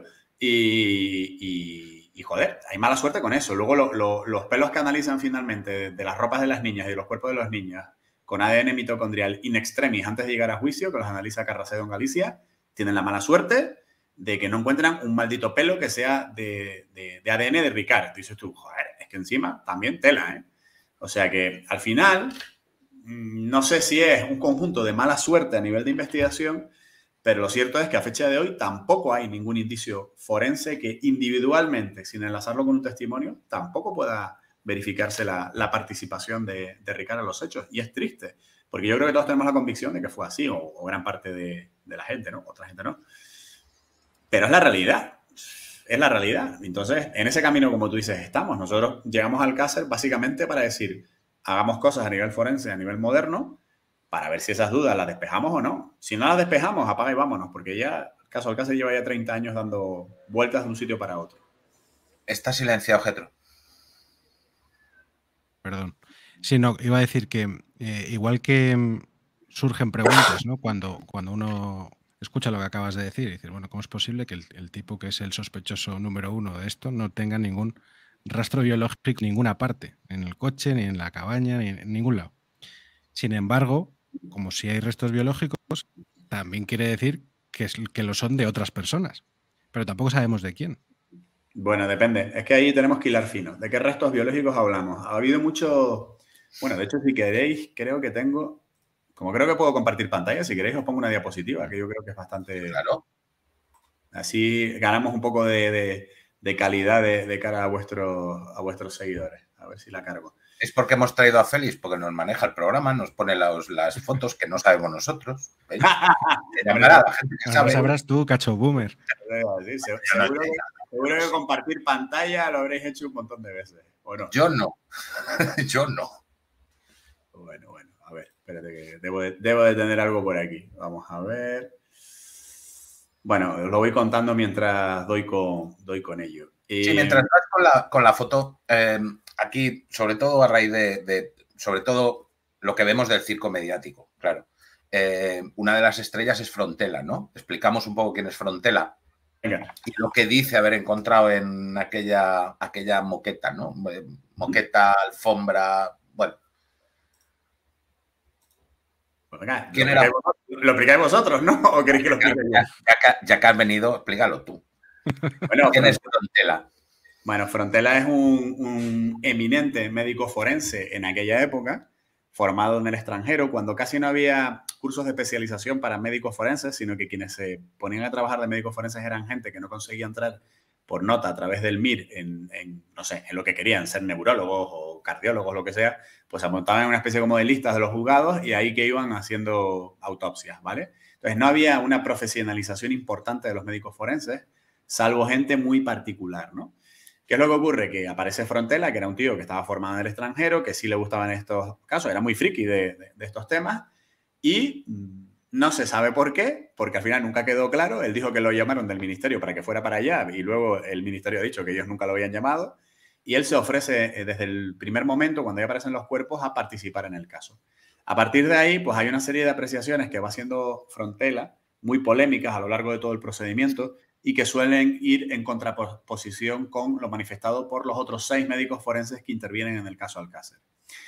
y joder, hay mala suerte con eso. Luego los pelos que analizan finalmente de las ropas de las niñas y de los cuerpos de las niñas con ADN mitocondrial in extremis antes de llegar a juicio, que los analiza Carracedo en Galicia, tienen la mala suerte de que no encuentran un maldito pelo que sea de ADN de Ricard. Dices tú, joder, es que encima también tela, ¿eh? O sea que al final, no sé si es un conjunto de mala suerte a nivel de investigación, pero lo cierto es que a fecha de hoy tampoco hay ningún indicio forense que individualmente, sin enlazarlo con un testimonio, tampoco pueda verificarse la participación de Ricard en los hechos. Y es triste, porque yo creo que todos tenemos la convicción de que fue así, o gran parte de la gente, ¿no? Otra gente no. Pero es la realidad. Es la realidad. Entonces, en ese camino, como tú dices, estamos. Nosotros llegamos al Alcácer básicamente para decir, hagamos cosas a nivel forense, a nivel moderno, para ver si esas dudas las despejamos o no. Si no las despejamos, apaga y vámonos, porque ya el caso Alcácer lleva ya 30 años dando vueltas de un sitio para otro. Está silenciado, Getro. Perdón. Sí, no, iba a decir que igual que surgen preguntas, ¿no? Cuando uno escucha lo que acabas de decir y dices, bueno, ¿cómo es posible que el tipo que es el sospechoso número uno de esto no tenga ningún rastro biológico en ninguna parte, en el coche, ni en la cabaña, ni en ningún lado? Sin embargo, como si hay restos biológicos, también quiere decir que lo son de otras personas, pero tampoco sabemos de quién. Bueno, depende. Es que ahí tenemos que hilar fino. ¿De qué restos biológicos hablamos? Ha habido mucho... Bueno, de hecho, si queréis, creo que tengo... Como creo que puedo compartir pantalla, si queréis os pongo una diapositiva, que yo creo que es bastante... Claro. Así ganamos un poco de calidad de cara a vuestros seguidores. A ver si la cargo. Es porque hemos traído a Félix, porque nos maneja el programa, nos pone las fotos que no sabemos nosotros. Ahora sabrás tú, cacho boomer. Sí, seguro que compartir pantalla lo habréis hecho un montón de veces, ¿o no? Yo no. Yo no. Bueno, a ver, espérate que debo de tener algo por aquí. Vamos a ver. Bueno, os lo voy contando mientras doy con ello. Sí, mientras vas con la foto, aquí, sobre todo a raíz sobre todo lo que vemos del circo mediático, claro. Una de las estrellas es Frontela, ¿no? Explicamos un poco quién es Frontela. Venga. Y lo que dice haber encontrado en aquella moqueta, ¿no? Moqueta, alfombra, bueno. Pues venga, ¿Quién era? ¿Lo explicáis vosotros, no? ¿O queréis que lo explique yo? Ya que has venido, explícalo tú. Bueno, ¿Quién es Frontela? Bueno, Frontela es un eminente médico forense en aquella época, formado en el extranjero, cuando casi no había cursos de especialización para médicos forenses, sino que quienes se ponían a trabajar de médicos forenses eran gente que no conseguía entrar por nota a través del MIR no sé, en lo que querían, ser neurólogos o cardiólogos, lo que sea, pues se montaban en una especie como de listas de los juzgados y ahí que iban haciendo autopsias, ¿vale? Entonces no había una profesionalización importante de los médicos forenses, salvo gente muy particular, ¿no? ¿Qué es lo que ocurre? Que aparece Frontela, que era un tío que estaba formado en el extranjero, que sí le gustaban estos casos, era muy friki de estos temas, y no se sabe por qué, porque al final nunca quedó claro. Él dijo que lo llamaron del ministerio para que fuera para allá, y luego el ministerio ha dicho que ellos nunca lo habían llamado, y él se ofrece desde el primer momento, cuando ya aparecen los cuerpos, a participar en el caso. A partir de ahí, pues hay una serie de apreciaciones que va haciendo Frontela, muy polémicas a lo largo de todo el procedimiento, y que suelen ir en contraposición con lo manifestado por los otros 6 médicos forenses que intervienen en el caso Alcácer.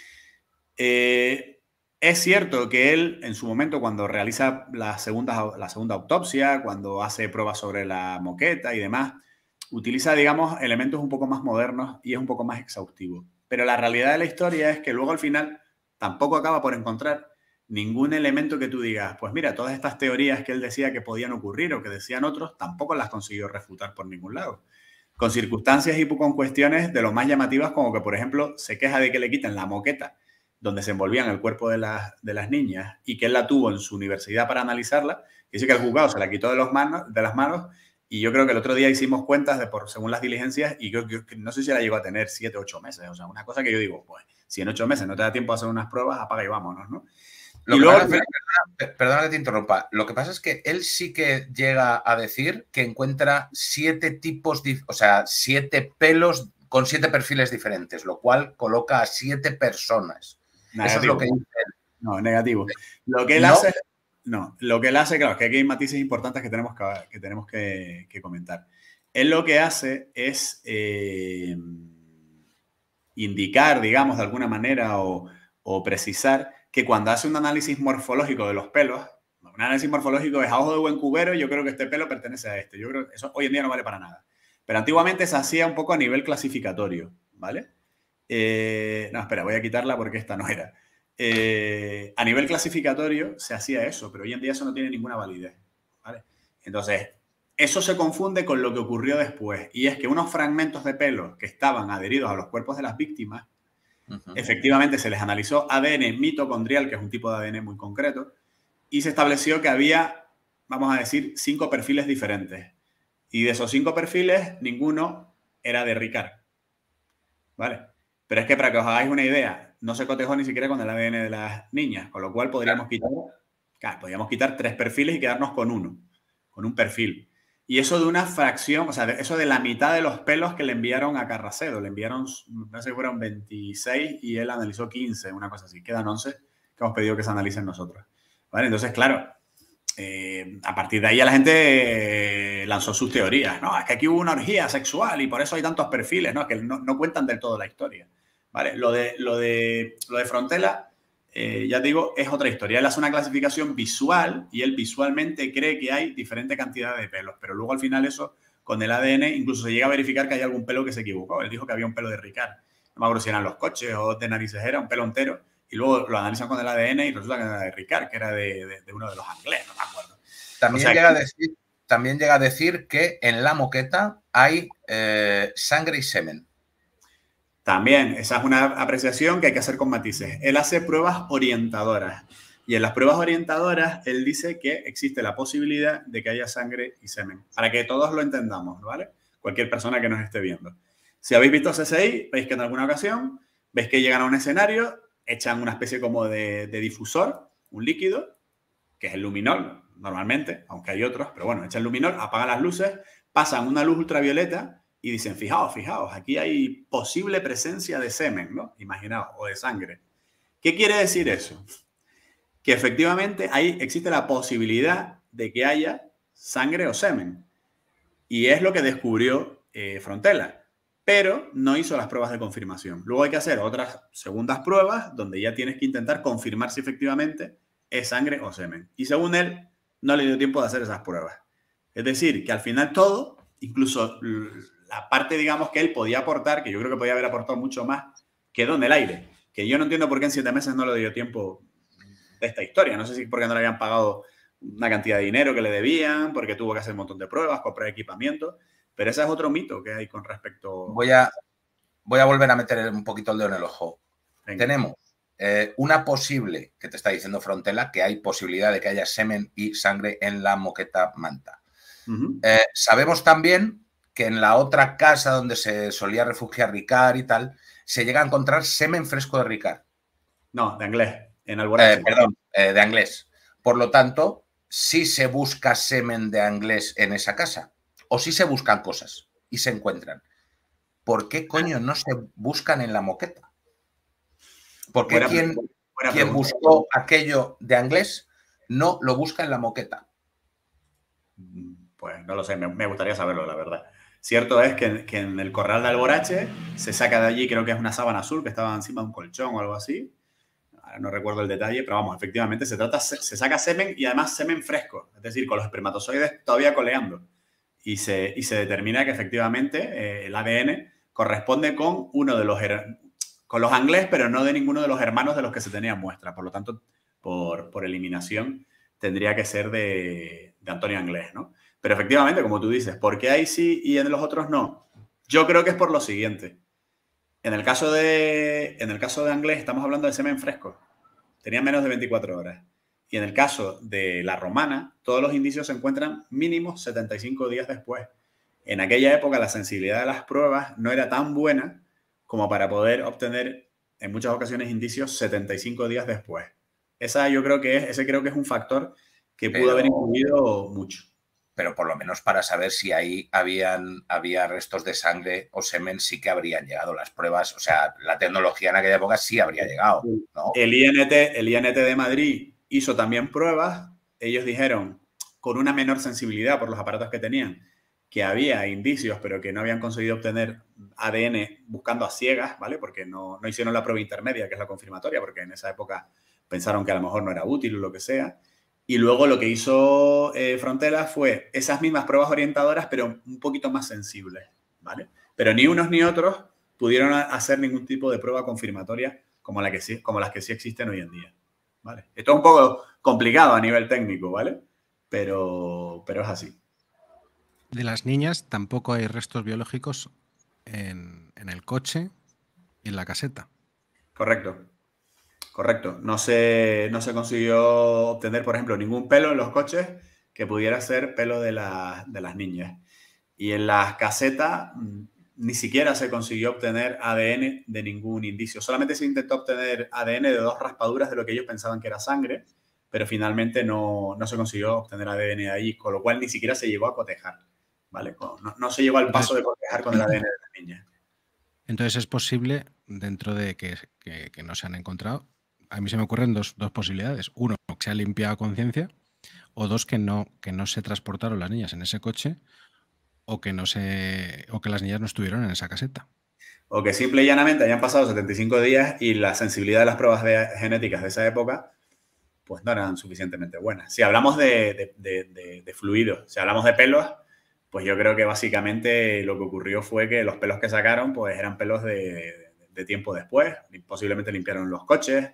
Es cierto que él, en su momento, cuando realiza la segunda autopsia, cuando hace pruebas sobre la moqueta y demás, utiliza, digamos, elementos un poco más modernos y es un poco más exhaustivo. Pero la realidad de la historia es que luego, al final, tampoco acaba por encontrar ningún elemento que tú digas, pues mira, todas estas teorías que él decía que podían ocurrir o que decían otros, tampoco las consiguió refutar por ningún lado. Con circunstancias y con cuestiones de lo más llamativas, como que, por ejemplo, se queja de que le quiten la moqueta donde se envolvían el cuerpo de las niñas y que él la tuvo en su universidad para analizarla. Dice que el juzgado se la quitó de las manos y yo creo que el otro día hicimos cuentas según las diligencias y yo no sé si la llegó a tener 7 o 8 meses. O sea, una cosa que yo digo, pues si en 8 meses no te da tiempo a hacer unas pruebas, apaga y vámonos, ¿no? Perdona que te interrumpa. Lo que pasa es que él sí que llega a decir que encuentra 7 tipos, o sea, 7 pelos con 7 perfiles diferentes, lo cual coloca a 7 personas. Negativo. Eso es lo que dice él. No, negativo. Lo que él hace... No, lo que él hace, claro, es que aquí hay matices importantes que tenemos que comentar. Él lo que hace es indicar, digamos, de alguna manera o precisar que cuando hace un análisis morfológico de los pelos, un análisis morfológico es a ojo de buen cubero, yo creo que este pelo pertenece a este. Yo creo que eso hoy en día no vale para nada. Pero antiguamente se hacía un poco a nivel clasificatorio, ¿vale? No, espera, voy a quitarla porque esta no era. A nivel clasificatorio se hacía eso, pero hoy en día eso no tiene ninguna validez, ¿vale? Entonces, eso se confunde con lo que ocurrió después, y es que unos fragmentos de pelo que estaban adheridos a los cuerpos de las víctimas, efectivamente se les analizó ADN mitocondrial, que es un tipo de ADN muy concreto, y se estableció que había, vamos a decir, 5 perfiles diferentes. Y de esos 5 perfiles, ninguno era de Ricard, ¿vale? Pero es que para que os hagáis una idea, no se cotejó ni siquiera con el ADN de las niñas, con lo cual podríamos quitar 3 perfiles y quedarnos con un perfil. Y eso de una fracción, o sea, eso de la mitad de los pelos que le enviaron a Carracedo. Le enviaron, no sé si fueron 26 y él analizó 15, una cosa así. Quedan 11 que hemos pedido que se analicen nosotros. ¿Vale? Entonces, claro, a partir de ahí la gente lanzó sus teorías. No, es que aquí hubo una orgía sexual y por eso hay tantos perfiles, ¿no? Que no cuentan del todo la historia. ¿Vale? Lo de Frontela, ya te digo, es otra historia. Él hace una clasificación visual y él visualmente cree que hay diferente cantidad de pelos, pero luego al final eso, con el ADN, incluso se llega a verificar que hay algún pelo que se equivocó. Él dijo que había un pelo de Ricard. No me acuerdo si eran los coches o de narices, era un pelo entero, y luego lo analizan con el ADN y resulta que era de Ricard, que era de uno de los anglés, no me acuerdo. También llega a decir que en la moqueta hay sangre y semen. También, esa es una apreciación que hay que hacer con matices. Él hace pruebas orientadoras y en las pruebas orientadoras él dice que existe la posibilidad de que haya sangre y semen, para que todos lo entendamos, ¿vale? Cualquier persona que nos esté viendo. Si habéis visto CSI, veis que en alguna ocasión, veis que llegan a un escenario, echan una especie como de difusor, un líquido, que es el luminol, normalmente, aunque hay otros, pero bueno, echan luminol, apagan las luces, pasan una luz ultravioleta y dicen, fijaos, aquí hay posible presencia de semen, ¿no? Imaginaos, o de sangre. ¿Qué quiere decir eso? Que efectivamente ahí existe la posibilidad de que haya sangre o semen. Y es lo que descubrió Frontela, pero no hizo las pruebas de confirmación. Luego hay que hacer otras segundas pruebas donde ya tienes que intentar confirmar si efectivamente es sangre o semen. Y según él, no le dio tiempo de hacer esas pruebas. Es decir, que al final todo, incluso la parte, digamos, que él podía aportar, que yo creo que podía haber aportado mucho más, quedó en el aire. Que yo no entiendo por qué en 7 meses no le dio tiempo de esta historia. No sé si porque no le habían pagado una cantidad de dinero que le debían, porque tuvo que hacer un montón de pruebas, comprar equipamiento. Pero ese es otro mito que hay con respecto... Voy a volver a meter un poquito el dedo en el ojo. Venga. Tenemos una posible, que te está diciendo Frontela, que hay posibilidad de que haya semen y sangre en la moqueta manta. Sabemos también que en la otra casa donde se solía refugiar Ricard y tal, se llega a encontrar semen fresco de Ricard. No, de Anglés, en Alborache. Perdón, de Anglés. Por lo tanto, sí se busca semen de Anglés en esa casa. O sí se buscan cosas y se encuentran. ¿Por qué coño no se buscan en la moqueta? ¿Por qué quien buscó aquello de Anglés no lo busca en la moqueta? Pues no lo sé, me gustaría saberlo, la verdad. Cierto es que en el corral de Alborache se saca de allí, creo que es una sábana azul que estaba encima de un colchón o algo así. Ahora no recuerdo el detalle, pero vamos, efectivamente se saca semen y además semen fresco, es decir, con los espermatozoides todavía coleando. Y se determina que efectivamente el ADN corresponde con uno de con los Anglés, pero no de ninguno de los hermanos de los que se tenía muestra. Por lo tanto, por eliminación, tendría que ser de Antonio Anglés, ¿no? Pero efectivamente, como tú dices, ¿por qué ahí sí y en los otros no? Yo creo que es por lo siguiente. En el caso de Anglés estamos hablando de semen fresco. Tenía menos de 24 horas. Y en el caso de la romana, todos los indicios se encuentran mínimo 75 días después. En aquella época la sensibilidad de las pruebas no era tan buena como para poder obtener en muchas ocasiones indicios 75 días después. Ese creo que es un factor que pudo haber influido mucho. Pero por lo menos para saber si ahí había restos de sangre o semen, sí que habrían llegado las pruebas. O sea, la tecnología en aquella época sí habría llegado, ¿no? El INT de Madrid hizo también pruebas. Ellos dijeron, con una menor sensibilidad por los aparatos que tenían, que había indicios, pero que no habían conseguido obtener ADN buscando a ciegas, ¿vale? Porque no hicieron la prueba intermedia, que es la confirmatoria, porque en esa época pensaron que a lo mejor no era útil o lo que sea. Y luego lo que hizo Frontela fue esas mismas pruebas orientadoras, pero un poquito más sensibles, ¿vale? Pero ni unos ni otros pudieron hacer ningún tipo de prueba confirmatoria como las que sí existen hoy en día, ¿vale? Esto es un poco complicado a nivel técnico, ¿vale? Pero es así. De las niñas tampoco hay restos biológicos en el coche y en la caseta. Correcto. No se consiguió obtener, por ejemplo, ningún pelo en los coches que pudiera ser pelo de las niñas. Y en las casetas ni siquiera se consiguió obtener ADN de ningún indicio. Solamente se intentó obtener ADN de 2 raspaduras de lo que ellos pensaban que era sangre, pero finalmente no se consiguió obtener ADN de allí, con lo cual ni siquiera se llegó a cotejar, ¿vale? No se llegó al paso de cotejar con el ADN de las niñas. Entonces es posible, dentro de que no se han encontrado, a mí se me ocurren dos posibilidades. Uno, que se ha limpiado a conciencia, o dos, que no se transportaron las niñas en ese coche, o que las niñas no estuvieron en esa caseta. O que simple y llanamente hayan pasado 75 días y la sensibilidad de las pruebas genéticas de esa época pues no eran suficientemente buenas. Si hablamos de fluidos, si hablamos de pelos, pues yo creo que básicamente lo que ocurrió fue que los pelos que sacaron pues eran pelos de tiempo después. Posiblemente limpiaron los coches.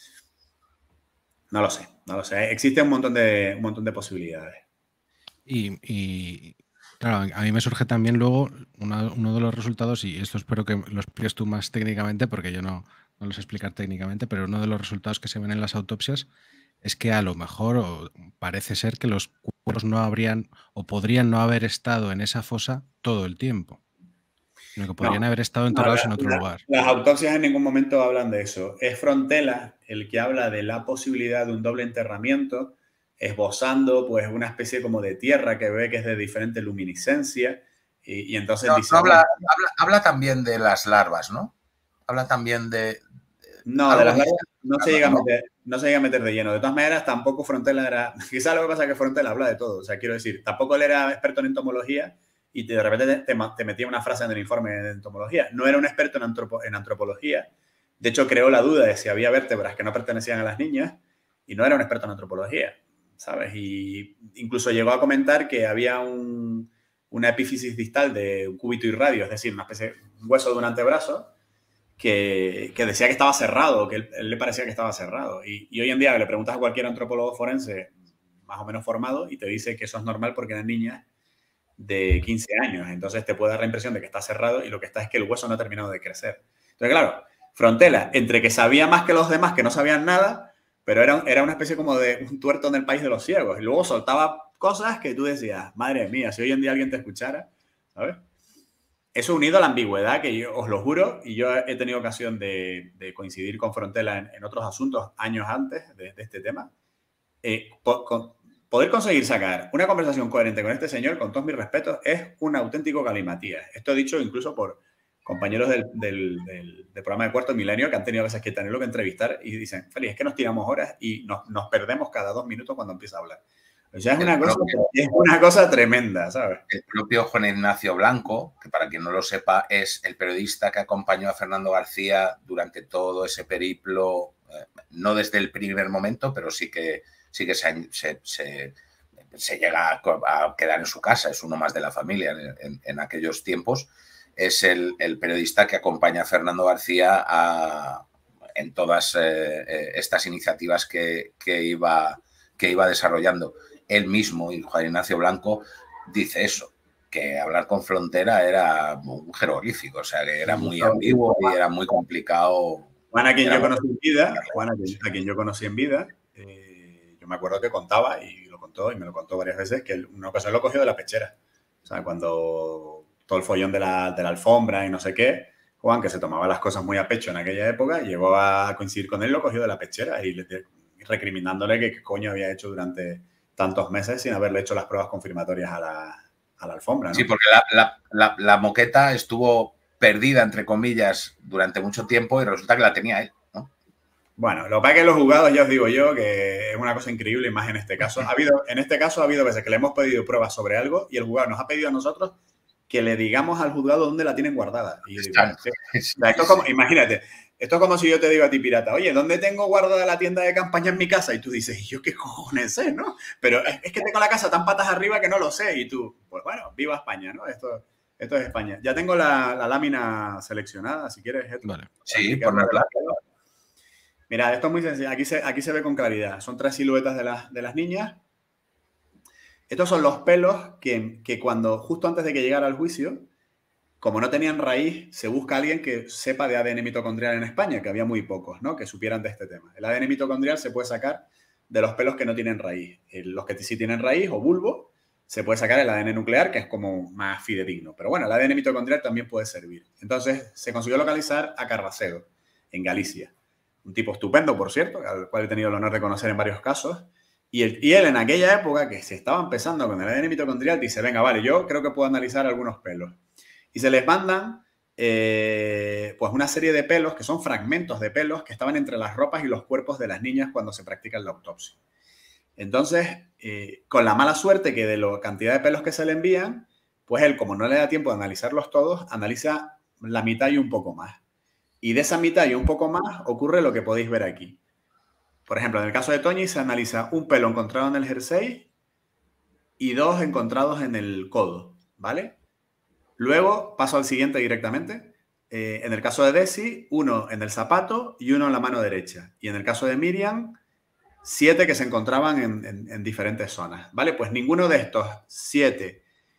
No lo sé. Existe un montón de posibilidades. Y claro, a mí me surge también luego uno de los resultados, y esto espero que lo expliques tú más técnicamente, porque yo no lo sé explicar técnicamente, pero uno de los resultados que se ven en las autopsias es que a lo mejor parece ser que los cuerpos no habrían o podrían no haber estado en esa fosa todo el tiempo, sino que podrían haber estado enterrados en otro lugar. Las autopsias en ningún momento hablan de eso. Es Frontela el que habla de la posibilidad de un doble enterramiento, esbozando pues una especie como de tierra que ve que es de diferente luminiscencia y entonces dice... Habla también de las larvas, ¿no? Habla también de... No, de las larvas no se llega a meter de lleno. De todas maneras, tampoco Frontela era... Quizás lo que pasa es que Frontela habla de todo. O sea, quiero decir, tampoco él era experto en entomología y de repente te metía una frase en el informe de entomología. No era un experto en antropología. De hecho, creó la duda de si había vértebras que no pertenecían a las niñas y no era un experto en antropología, ¿sabes? Y incluso llegó a comentar que había una epífisis distal de un cúbito y radio, es decir, una especie un hueso de un antebrazo, que decía que estaba cerrado, que él le parecía que estaba cerrado. Y hoy en día le preguntas a cualquier antropólogo forense más o menos formado y te dice que eso es normal porque eran niñas de 15 años. Entonces te puede dar la impresión de que está cerrado y lo que está es que el hueso no ha terminado de crecer. Entonces, claro, Frontela, entre que sabía más que los demás que no sabían nada, pero era una especie como de un tuerto en el país de los ciegos. Y luego soltaba cosas que tú decías, madre mía, si hoy en día alguien te escuchara, ¿sabes? Eso unido a la ambigüedad, que yo os lo juro, y yo he tenido ocasión de coincidir con Frontela en otros asuntos años antes de este tema. Poder conseguir sacar una conversación coherente con este señor, con todos mis respetos, es un auténtico galimatías. Esto dicho incluso por compañeros del programa de Cuarto Milenio que han tenido a veces que tenerlo que entrevistar y dicen, Félix, es que nos tiramos horas y nos perdemos cada 2 minutos cuando empieza a hablar. O sea, es una cosa tremenda, ¿sabes? El propio Juan Ignacio Blanco, que para quien no lo sepa, es el periodista que acompañó a Fernando García durante todo ese periplo, no desde el primer momento, pero sí que se llega a quedar en su casa, es uno más de la familia en aquellos tiempos. Es el periodista que acompaña a Fernando García en todas estas iniciativas que iba desarrollando. Él mismo, y Juan Ignacio Blanco, dice eso, que hablar con Frontera era un jeroglífico, o sea, que era muy ambiguo y era muy complicado. Juan, a quien yo conocí en vida, yo me acuerdo que contaba, y lo contó, y me lo contó varias veces, que una ocasión lo cogió de la pechera. O sea, cuando todo el follón de la alfombra y no sé qué, Juan, que se tomaba las cosas muy a pecho en aquella época, llegó a coincidir con él, lo cogió de la pechera y recriminándole que qué coño había hecho durante tantos meses sin haberle hecho las pruebas confirmatorias a la alfombra, ¿no? Sí, porque la moqueta estuvo perdida, entre comillas, durante mucho tiempo y resulta que la tenía él, ¿no? Bueno, lo que pasa es que los juzgados, ya os digo yo, que es una cosa increíble, y más en este caso. En este caso ha habido veces que le hemos pedido pruebas sobre algo y el juzgado nos ha pedido a nosotros que le digamos al juzgado dónde la tienen guardada. Y digo, esto como, imagínate, esto es como si yo te digo a ti, pirata, oye, ¿dónde tengo guardada la tienda de campaña en mi casa? Y tú dices, ¿y yo qué cojones sé, no? Pero es que tengo la casa tan patas arriba que no lo sé. Y tú, pues bueno, viva España, ¿no? Esto es España. Ya tengo la lámina seleccionada, si quieres. Vale. Sí, por la Mira, esto es muy sencillo. Aquí se ve con claridad. Son 3 siluetas de las niñas. Estos son los pelos que cuando, justo antes de que llegara al juicio, como no tenían raíz, se busca a alguien que sepa de ADN mitocondrial en España, que había muy pocos, ¿no? Que supieran de este tema. El ADN mitocondrial se puede sacar de los pelos que no tienen raíz. Los que sí tienen raíz o bulbo, se puede sacar el ADN nuclear, que es como más fidedigno. Pero bueno, el ADN mitocondrial también puede servir. Entonces, se consiguió localizar a Carracedo, en Galicia. Un tipo estupendo, por cierto, al cual he tenido el honor de conocer en varios casos. Y él en aquella época, que se estaba empezando con el ADN mitocondrial, dice, venga, vale, yo creo que puedo analizar algunos pelos. Y se les mandan pues una serie de pelos, que son fragmentos de pelos que estaban entre las ropas y los cuerpos de las niñas cuando se practica la autopsia. Entonces, con la mala suerte que de la cantidad de pelos que se le envían, pues él, como no le da tiempo de analizarlos todos, analiza la mitad y un poco más. Y de esa mitad y un poco más ocurre lo que podéis ver aquí. Por ejemplo, en el caso de Toñi se analiza un pelo encontrado en el jersey y 2 encontrados en el codo, ¿vale? Luego paso al siguiente directamente. En el caso de Desi, 1 en el zapato y 1 en la mano derecha. Y en el caso de Miriam, 7 que se encontraban en diferentes zonas, ¿vale? Pues ninguno de estos 7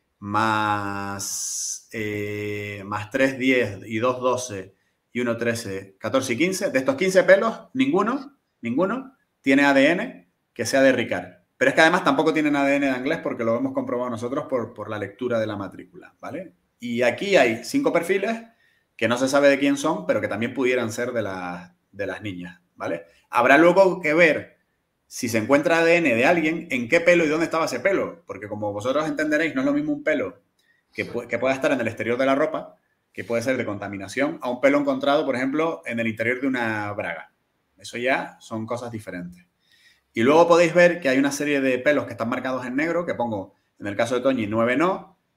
más 3, 10 y 2, 12 y 1, 13, 14 y 15, de estos 15 pelos, ninguno tiene ADN que sea de Ricard. Pero es que además tampoco tienen ADN de Anglés porque lo hemos comprobado nosotros por la lectura de la matrícula, ¿vale? Y aquí hay 5 perfiles que no se sabe de quién son, pero que también pudieran ser de las niñas, ¿vale? Habrá luego que ver si se encuentra ADN de alguien, en qué pelo y dónde estaba ese pelo. Porque como vosotros entenderéis, no es lo mismo un pelo que pueda estar en el exterior de la ropa, que puede ser de contaminación, a un pelo encontrado, por ejemplo, en el interior de una braga. Eso ya son cosas diferentes. Y luego podéis ver que hay una serie de pelos que están marcados en negro, que pongo, en el caso de Toñi, 9 no,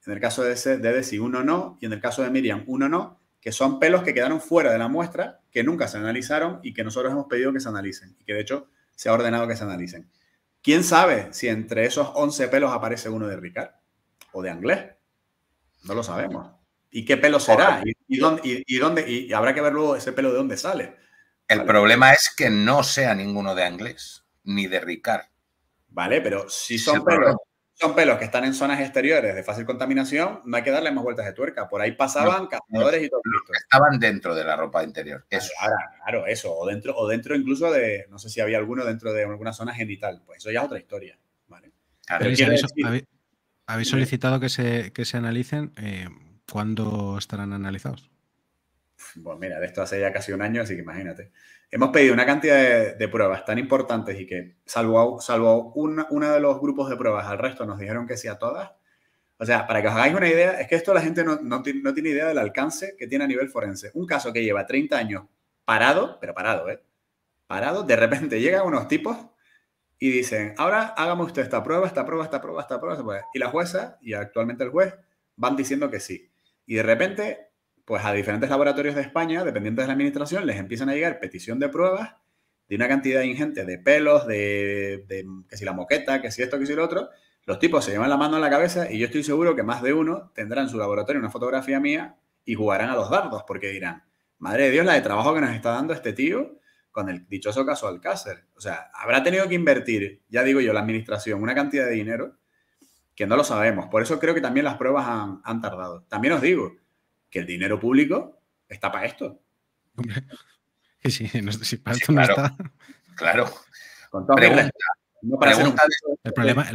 en el caso de Desi uno no, y en el caso de Miriam uno no, que son pelos que quedaron fuera de la muestra, que nunca se analizaron y que nosotros hemos pedido que se analicen, y que de hecho se ha ordenado que se analicen. ¿Quién sabe si entre esos 11 pelos aparece uno de Ricard o de Anglés? No lo sabemos. ¿Y qué pelo será? ¿Y habrá que ver luego ese pelo de dónde sale? El problema es que no sea ninguno de Anglés, ni de Ricard. Vale, pero si son pelos que están en zonas exteriores de fácil contaminación, no hay que darle más vueltas de tuerca. Por ahí pasaban cazadores y todo esto. Estaban dentro de la ropa interior. Eso. Claro, eso. O dentro incluso de, no sé si había alguno dentro de alguna zona genital. Pues eso ya es otra historia. ¿Vale? ¿Habéis solicitado que se analicen? ¿Cuándo estarán analizados? Pues mira, de esto hace ya casi un año, así que imagínate. Hemos pedido una cantidad de pruebas tan importantes y que, salvo uno de los grupos de pruebas, al resto nos dijeron que sí a todas. O sea, para que os hagáis una idea, es que esto la gente no tiene idea del alcance que tiene a nivel forense. Un caso que lleva 30 años parado, pero parado, ¿eh? Parado, de repente llegan unos tipos y dicen, ahora hágame usted esta prueba. Y la jueza y actualmente el juez van diciendo que sí. Y de repente, pues a diferentes laboratorios de España, dependientes de la administración, les empiezan a llegar petición de pruebas de una cantidad ingente de pelos, de que si la moqueta, que si esto, que si lo otro. Los tipos se llevan la mano en la cabeza y yo estoy seguro que más de uno tendrá en su laboratorio una fotografía mía y jugarán a los dardos porque dirán, madre de Dios, la de trabajo que nos está dando este tío con el dichoso caso Alcácer. O sea, habrá tenido que invertir, ya digo yo, la administración, una cantidad de dinero que no lo sabemos. Por eso creo que también las pruebas han tardado. También os digo que el dinero público está para esto. Hombre, sí, si para esto no está. Claro. Con todo el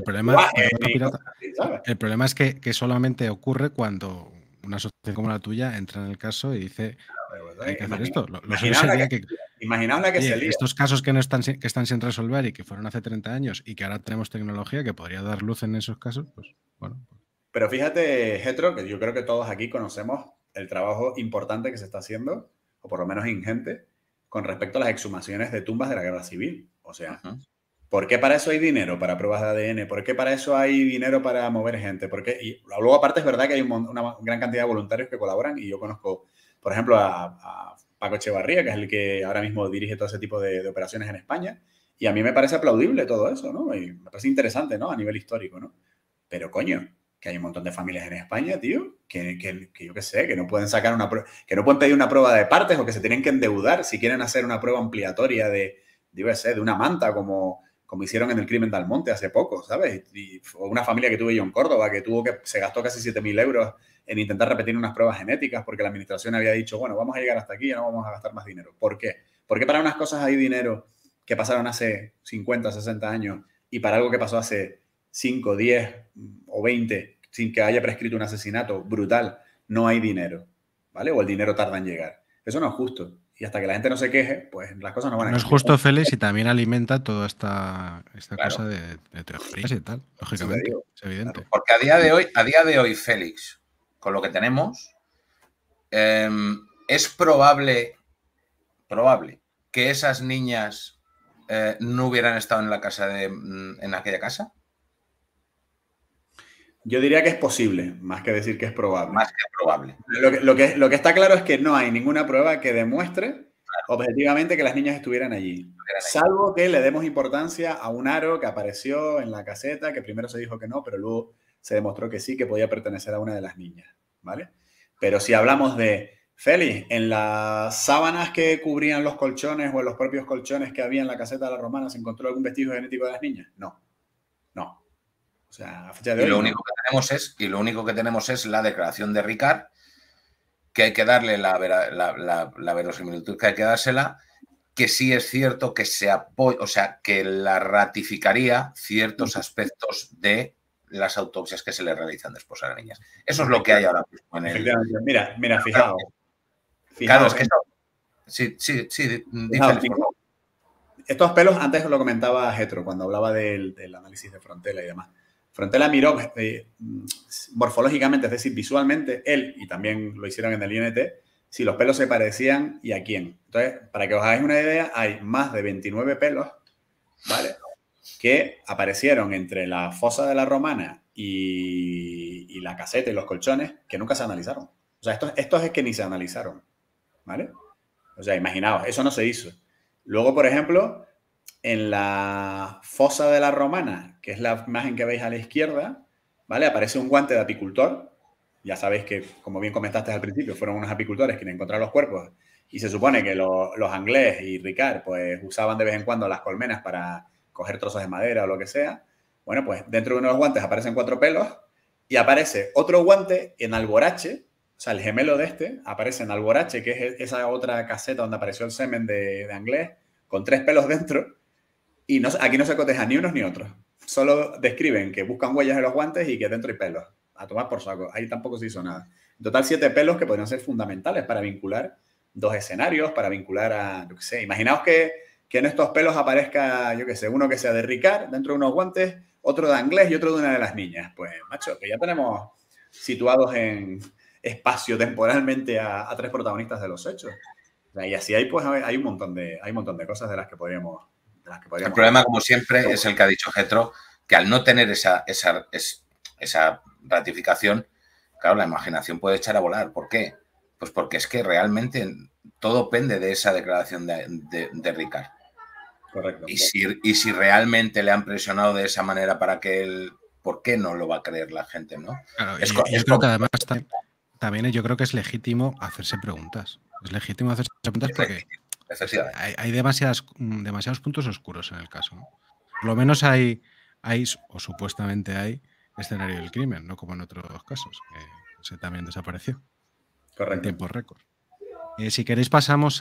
problema es que solamente ocurre cuando una asociación como la tuya entra en el caso y dice hay que hacer esto. Lo suyo sería que imaginaos la que se lía. Estos casos que están sin resolver y que fueron hace 30 años y que ahora tenemos tecnología que podría dar luz en esos casos, pues bueno. Pero fíjate, Getro, que yo creo que todos aquí conocemos el trabajo importante que se está haciendo, o por lo menos ingente, con respecto a las exhumaciones de tumbas de la guerra civil. O sea, ¿por qué para eso hay dinero? Para pruebas de ADN. ¿Por qué para eso hay dinero para mover gente? Y luego, aparte, es verdad que hay una gran cantidad de voluntarios que colaboran y yo conozco, por ejemplo, a Paco Echevarría, que es el que ahora mismo dirige todo ese tipo de operaciones en España. Y a mí me parece aplaudible todo eso, ¿no? Y me parece interesante, ¿no? A nivel histórico, ¿no? Pero, coño, que hay un montón de familias en España, tío, que yo qué sé, que no pueden sacar que no pueden pedir una prueba de partes o que se tienen que endeudar si quieren hacer una prueba ampliatoria de una manta como hicieron en el crimen de Almonte hace poco, ¿sabes? O una familia que tuve yo en Córdoba que se gastó casi 7.000 euros en intentar repetir unas pruebas genéticas porque la administración había dicho, bueno, vamos a llegar hasta aquí y no vamos a gastar más dinero. ¿Por qué? Porque para unas cosas hay dinero que pasaron hace 50, 60 años y para algo que pasó hace 5, 10 o 20 sin que haya prescrito un asesinato brutal, no hay dinero, ¿vale? O el dinero tarda en llegar. Eso no es justo. Y hasta que la gente no se queje, pues las cosas no van a cambiar. No es justo, Félix, y también alimenta toda esta cosa de teorías y tal, lógicamente. Es evidente. Claro, porque a día de hoy, Félix, con lo que tenemos, es probable que esas niñas no hubieran estado en la casa en aquella casa. Yo diría que es posible, más que decir que es probable. Más que probable. Lo que está claro es que no hay ninguna prueba que demuestre objetivamente que las niñas estuvieran allí. Salvo que le demos importancia a un aro que apareció en la caseta, que primero se dijo que no, pero luego se demostró que sí, que podía pertenecer a una de las niñas, ¿vale? Pero si hablamos de, Félix, en las sábanas que cubrían los colchones o en los propios colchones que había en la caseta de la Romana, ¿se encontró algún vestigio genético de las niñas? No. O sea, a fecha de hoy, lo único que tenemos es la declaración de Ricard, que hay que darle la verosimilitud que hay que dársela, que sí es cierto que se apoya, o sea, que la ratificaría ciertos aspectos de las autopsias que se le realizan después a las niñas. Eso es lo que hay ahora mismo en el... Mira, fijaos. Claro, es que esto... Sí, estos pelos, antes lo comentaba Getro, cuando hablaba del análisis de Frontela y demás. Frontela miró morfológicamente, es decir, visualmente, él, y también lo hicieron en el INT, si los pelos se parecían y a quién. Entonces, para que os hagáis una idea, hay más de 29 pelos, ¿vale?, que aparecieron entre la fosa de la Romana y la caseta y los colchones que nunca se analizaron. O sea, estos es que ni se analizaron, ¿vale? O sea, imaginaos, eso no se hizo. Luego, por ejemplo, en la fosa de la Romana, que es la imagen que veis a la izquierda, ¿vale? Aparece un guante de apicultor. Ya sabéis que, como bien comentaste al principio, fueron unos apicultores quienes encontraron los cuerpos. Y se supone que los Anglés y Ricard pues usaban de vez en cuando las colmenas para coger trozos de madera o lo que sea. Bueno, pues dentro de uno de los guantes aparecen 4 pelos y aparece otro guante en Alborache, o sea, el gemelo de este, aparece en Alborache, que es esa otra caseta donde apareció el semen de Anglés, con 3 pelos dentro. Y no, aquí no se cotejan ni unos ni otros. Solo describen que buscan huellas en los guantes y que dentro hay pelos. A tomar por saco. Ahí tampoco se hizo nada. En total, 7 pelos que podrían ser fundamentales para vincular 2 escenarios, para vincular a, yo qué sé, imaginaos que en estos pelos aparezca, yo qué sé, uno que sea de Ricard dentro de unos guantes, otro de Anglés y otro de una de las niñas. Pues, macho, que ya tenemos situados en espacio temporalmente a 3 protagonistas de los hechos. O sea, y así hay, pues, hay un montón de cosas de las que podríamos... El problema, como siempre, es el que ha dicho Getro, que al no tener esa ratificación, claro, la imaginación puede echar a volar. ¿Por qué? Pues porque es que realmente todo pende de esa declaración de Ricard. Correcto. Y si realmente le han presionado de esa manera para que él... ¿Por qué no lo va a creer la gente, no? Claro, yo creo que además también yo creo que es legítimo hacerse preguntas. Es legítimo hacerse preguntas porque hay demasiados puntos oscuros en el caso, ¿no? Por lo menos hay, o supuestamente hay, escenario del crimen, no como en otros casos, que ese también desapareció. Correcto. En tiempo récord. Si queréis pasamos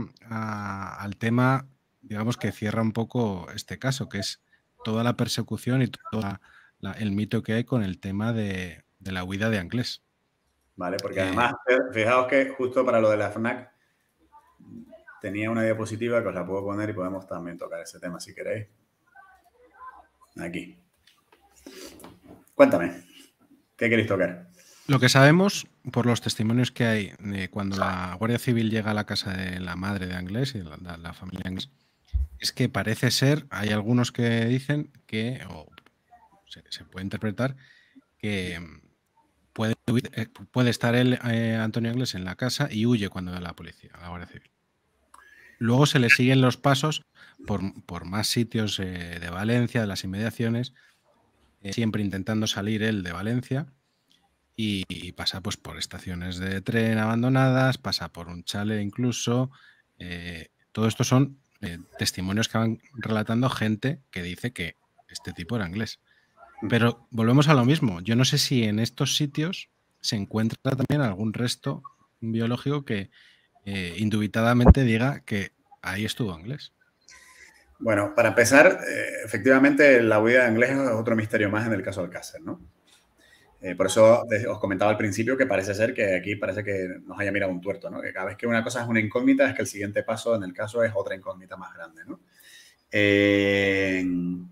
al tema, digamos, que cierra un poco este caso, que es toda la persecución y todo el mito que hay con el tema de la huida de Anglés. Vale, porque además, fijaos que justo para lo de la FNAC tenía una diapositiva que os la puedo poner y podemos también tocar ese tema si queréis. Aquí. Cuéntame, ¿qué queréis tocar? Lo que sabemos, por los testimonios que hay de cuando la Guardia Civil llega a la casa de la madre de Anglés y la familia Anglés, es que parece ser, hay algunos que dicen que, o se puede interpretar, que puede estar Antonio Anglés en la casa y huye cuando ve a la policía, a la Guardia Civil. Luego se le siguen los pasos por más sitios de Valencia, de las inmediaciones, siempre intentando salir él de Valencia. Y pasa pues por estaciones de tren abandonadas, pasa por un chalet incluso. Todo esto son testimonios que van relatando gente que dice que este tipo era Anglés. Pero volvemos a lo mismo. Yo no sé si en estos sitios se encuentra también algún resto biológico que indubitadamente diga que ahí estuvo Anglés. Bueno, para empezar, efectivamente la huida de Anglés es otro misterio más en el caso Alcácer, ¿no? Por eso os comentaba al principio que parece ser que aquí parece que nos haya mirado un tuerto, ¿no? Que cada vez que una cosa es una incógnita es que el siguiente paso en el caso es otra incógnita más grande, ¿no? En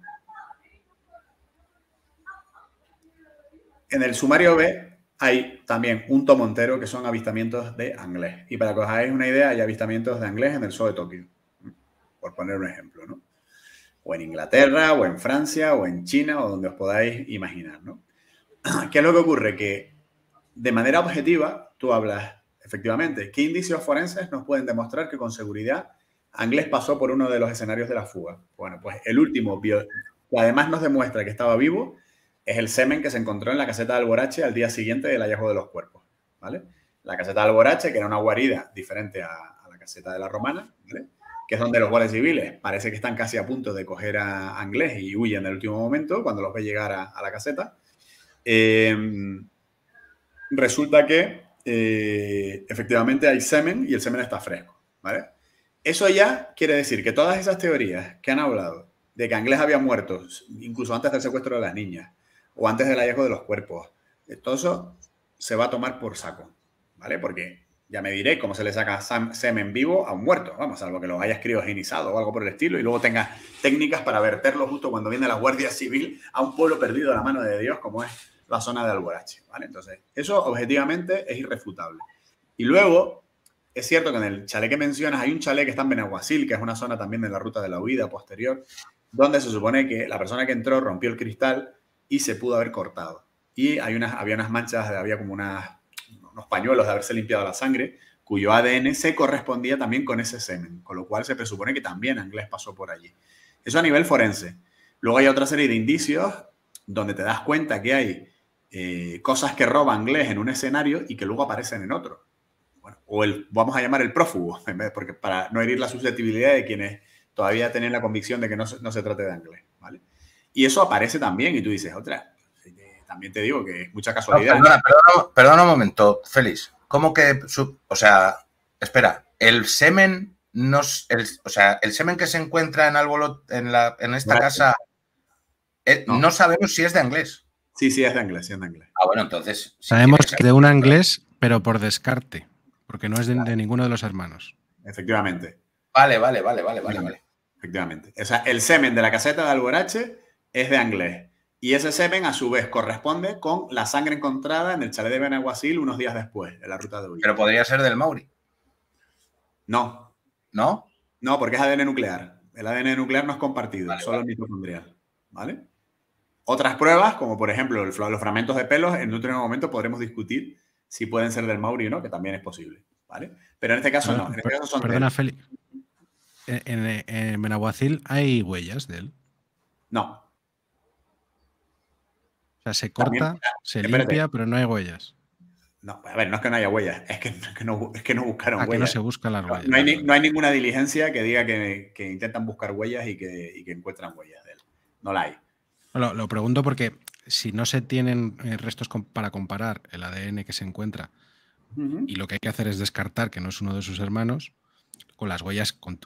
el sumario B hay también un tomo entero que son avistamientos de Anglés. Y para que os hagáis una idea, hay avistamientos de Anglés en el Zoo de Tokio, por poner un ejemplo, ¿no? O en Inglaterra, o en Francia, o en China, o donde os podáis imaginar, ¿no? ¿Qué es lo que ocurre? Que de manera objetiva tú hablas, efectivamente, ¿qué indicios forenses nos pueden demostrar que con seguridad Anglés pasó por uno de los escenarios de la fuga? Bueno, pues el último, que además nos demuestra que estaba vivo, es el semen que se encontró en la caseta de Alborache al día siguiente del hallazgo de los cuerpos, ¿vale? La caseta de Alborache, que era una guarida diferente a la caseta de la Romana, ¿vale? Que es donde los guardias civiles parece que están casi a punto de coger a Anglés y huyen en el último momento cuando los ve llegar a la caseta. Resulta que efectivamente hay semen y el semen está fresco, ¿vale? Eso ya quiere decir que todas esas teorías que han hablado de que Anglés había muerto, incluso antes del secuestro de las niñas o antes del hallazgo de los cuerpos, todo eso se va a tomar por saco, ¿vale? Porque ya me diré cómo se le saca semen vivo a un muerto, vamos, salvo que lo hayas criogenizado o algo por el estilo y luego tengas técnicas para verterlo justo cuando viene la Guardia Civil a un pueblo perdido a la mano de Dios como es la zona de Alborache, ¿vale? Entonces, eso objetivamente es irrefutable. Y luego, es cierto que en el chalet que mencionas hay un chalet que está en Benaguasil, que es una zona también de la ruta de la huida posterior, donde se supone que la persona que entró rompió el cristal y se pudo haber cortado. Y había unas manchas, había como unos pañuelos de haberse limpiado la sangre, cuyo ADN se correspondía también con ese semen, con lo cual se presupone que también Anglés pasó por allí. Eso a nivel forense. Luego hay otra serie de indicios donde te das cuenta que hay cosas que roba Anglés en un escenario y que luego aparecen en otro. Bueno, o vamos a llamar el prófugo, porque para no herir la susceptibilidad de quienes todavía tienen la convicción de que no se trate de Anglés, ¿vale? Y eso aparece también y tú dices, otra, también te digo que es mucha casualidad. No, perdona un momento, Félix. ¿Cómo que, o sea, espera, el semen el semen que se encuentra en Albolot, en esta casa, no sabemos si es de Anglés. Sí, es de Anglés, sí es de Anglés. Ah, bueno, entonces... Sabemos que de un Anglés, pero por descarte, porque no es de ninguno de los hermanos. Efectivamente. Vale. Efectivamente. O sea, el semen de la caseta de Alborache es de Anglés. Y ese semen, a su vez, corresponde con la sangre encontrada en el chalet de Benaguasil unos días después, en la ruta de huida. Pero podría ser del Mauri. No. ¿No? No, porque es ADN nuclear. El ADN nuclear no es compartido, solo el mitocondrial. ¿Vale? Otras pruebas, como por ejemplo los fragmentos de pelos, en otro momento podremos discutir si pueden ser del Mauri o no, que también es posible. ¿Vale? Pero en este caso no. En este caso son perdona, Félix. ¿En Benaguacil hay huellas de él? No. O sea, se corta, también, se limpia, pero no hay huellas. No, a ver, no es que no haya huellas, es que no buscaron huellas. Que no se buscan las huellas. No hay ninguna diligencia que diga que intentan buscar huellas y que encuentran huellas de él. No la hay. Lo pregunto porque si no se tienen restos para comparar el ADN que se encuentra y lo que hay que hacer es descartar que no es uno de sus hermanos, con las huellas, con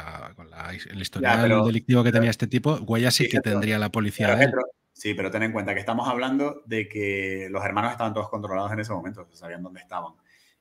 el historial delictivo que tenía este tipo, huellas sí que tendría la policía de él. Sí, pero ten en cuenta que estamos hablando de que los hermanos estaban todos controlados en ese momento, se sabían dónde estaban.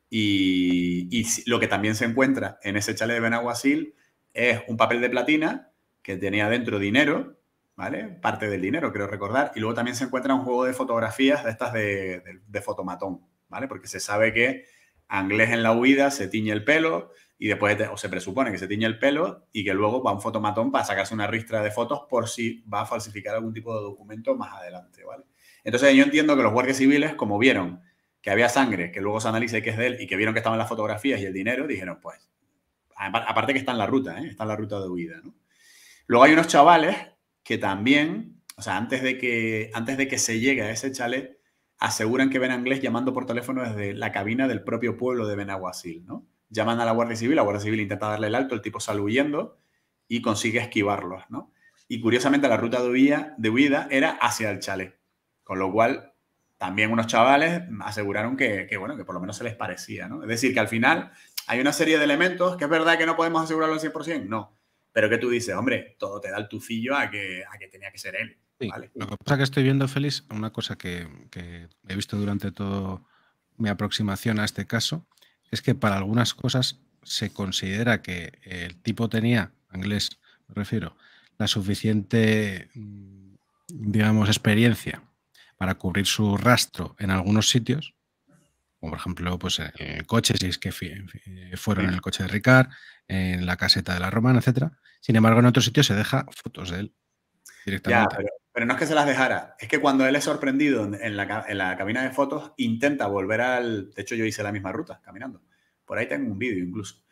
Y lo que también se encuentra en ese chalet de Benaguasil es un papel de platina que tenía dentro dinero, ¿vale? Parte del dinero, creo recordar. Y luego también se encuentra un juego de fotografías de estas de fotomatón, ¿vale? Porque se sabe que Anglés en la huida se tiñe el pelo y después, o se presupone que se tiñe el pelo y que luego va a un fotomatón para sacarse una ristra de fotos por si va a falsificar algún tipo de documento más adelante, ¿vale? Entonces yo entiendo que los guardias civiles, como vieron que había sangre, que luego se analice que es de él y que vieron que estaban las fotografías y el dinero, dijeron, pues, aparte que está en la ruta, está en la ruta de huida, ¿no? Luego hay unos chavales que también, o sea, antes de que se llegue a ese chalet, aseguran que ven a Anglés llamando por teléfono desde la cabina del propio pueblo de Benaguasil, ¿no? Llaman a la Guardia Civil intenta darle el alto, el tipo sale huyendo y consigue esquivarlos, ¿no? Y curiosamente la ruta de huida era hacia el chalet, con lo cual también unos chavales aseguraron que por lo menos se les parecía, ¿no? Es decir, que al final hay una serie de elementos que es verdad que no podemos asegurarlo al 100%, no, pero que tú dices, hombre, todo te da el tufillo a que tenía que ser él. Sí, ¿vale? Lo que pasa que estoy viendo, Félix, una cosa que he visto durante toda mi aproximación a este caso, es que para algunas cosas se considera que el tipo tenía, Anglés me refiero, la suficiente, digamos, experiencia para cubrir su rastro en algunos sitios, como por ejemplo pues, en el coche, si es que fueron en el coche de Ricard, en la caseta de la Romana, etc. Sin embargo, en otros sitios se deja fotos de él directamente. Ya, pero no es que se las dejara, es que cuando él es sorprendido en la cabina de fotos, intenta volver de hecho yo hice la misma ruta, caminando. Por ahí tengo un vídeo incluso.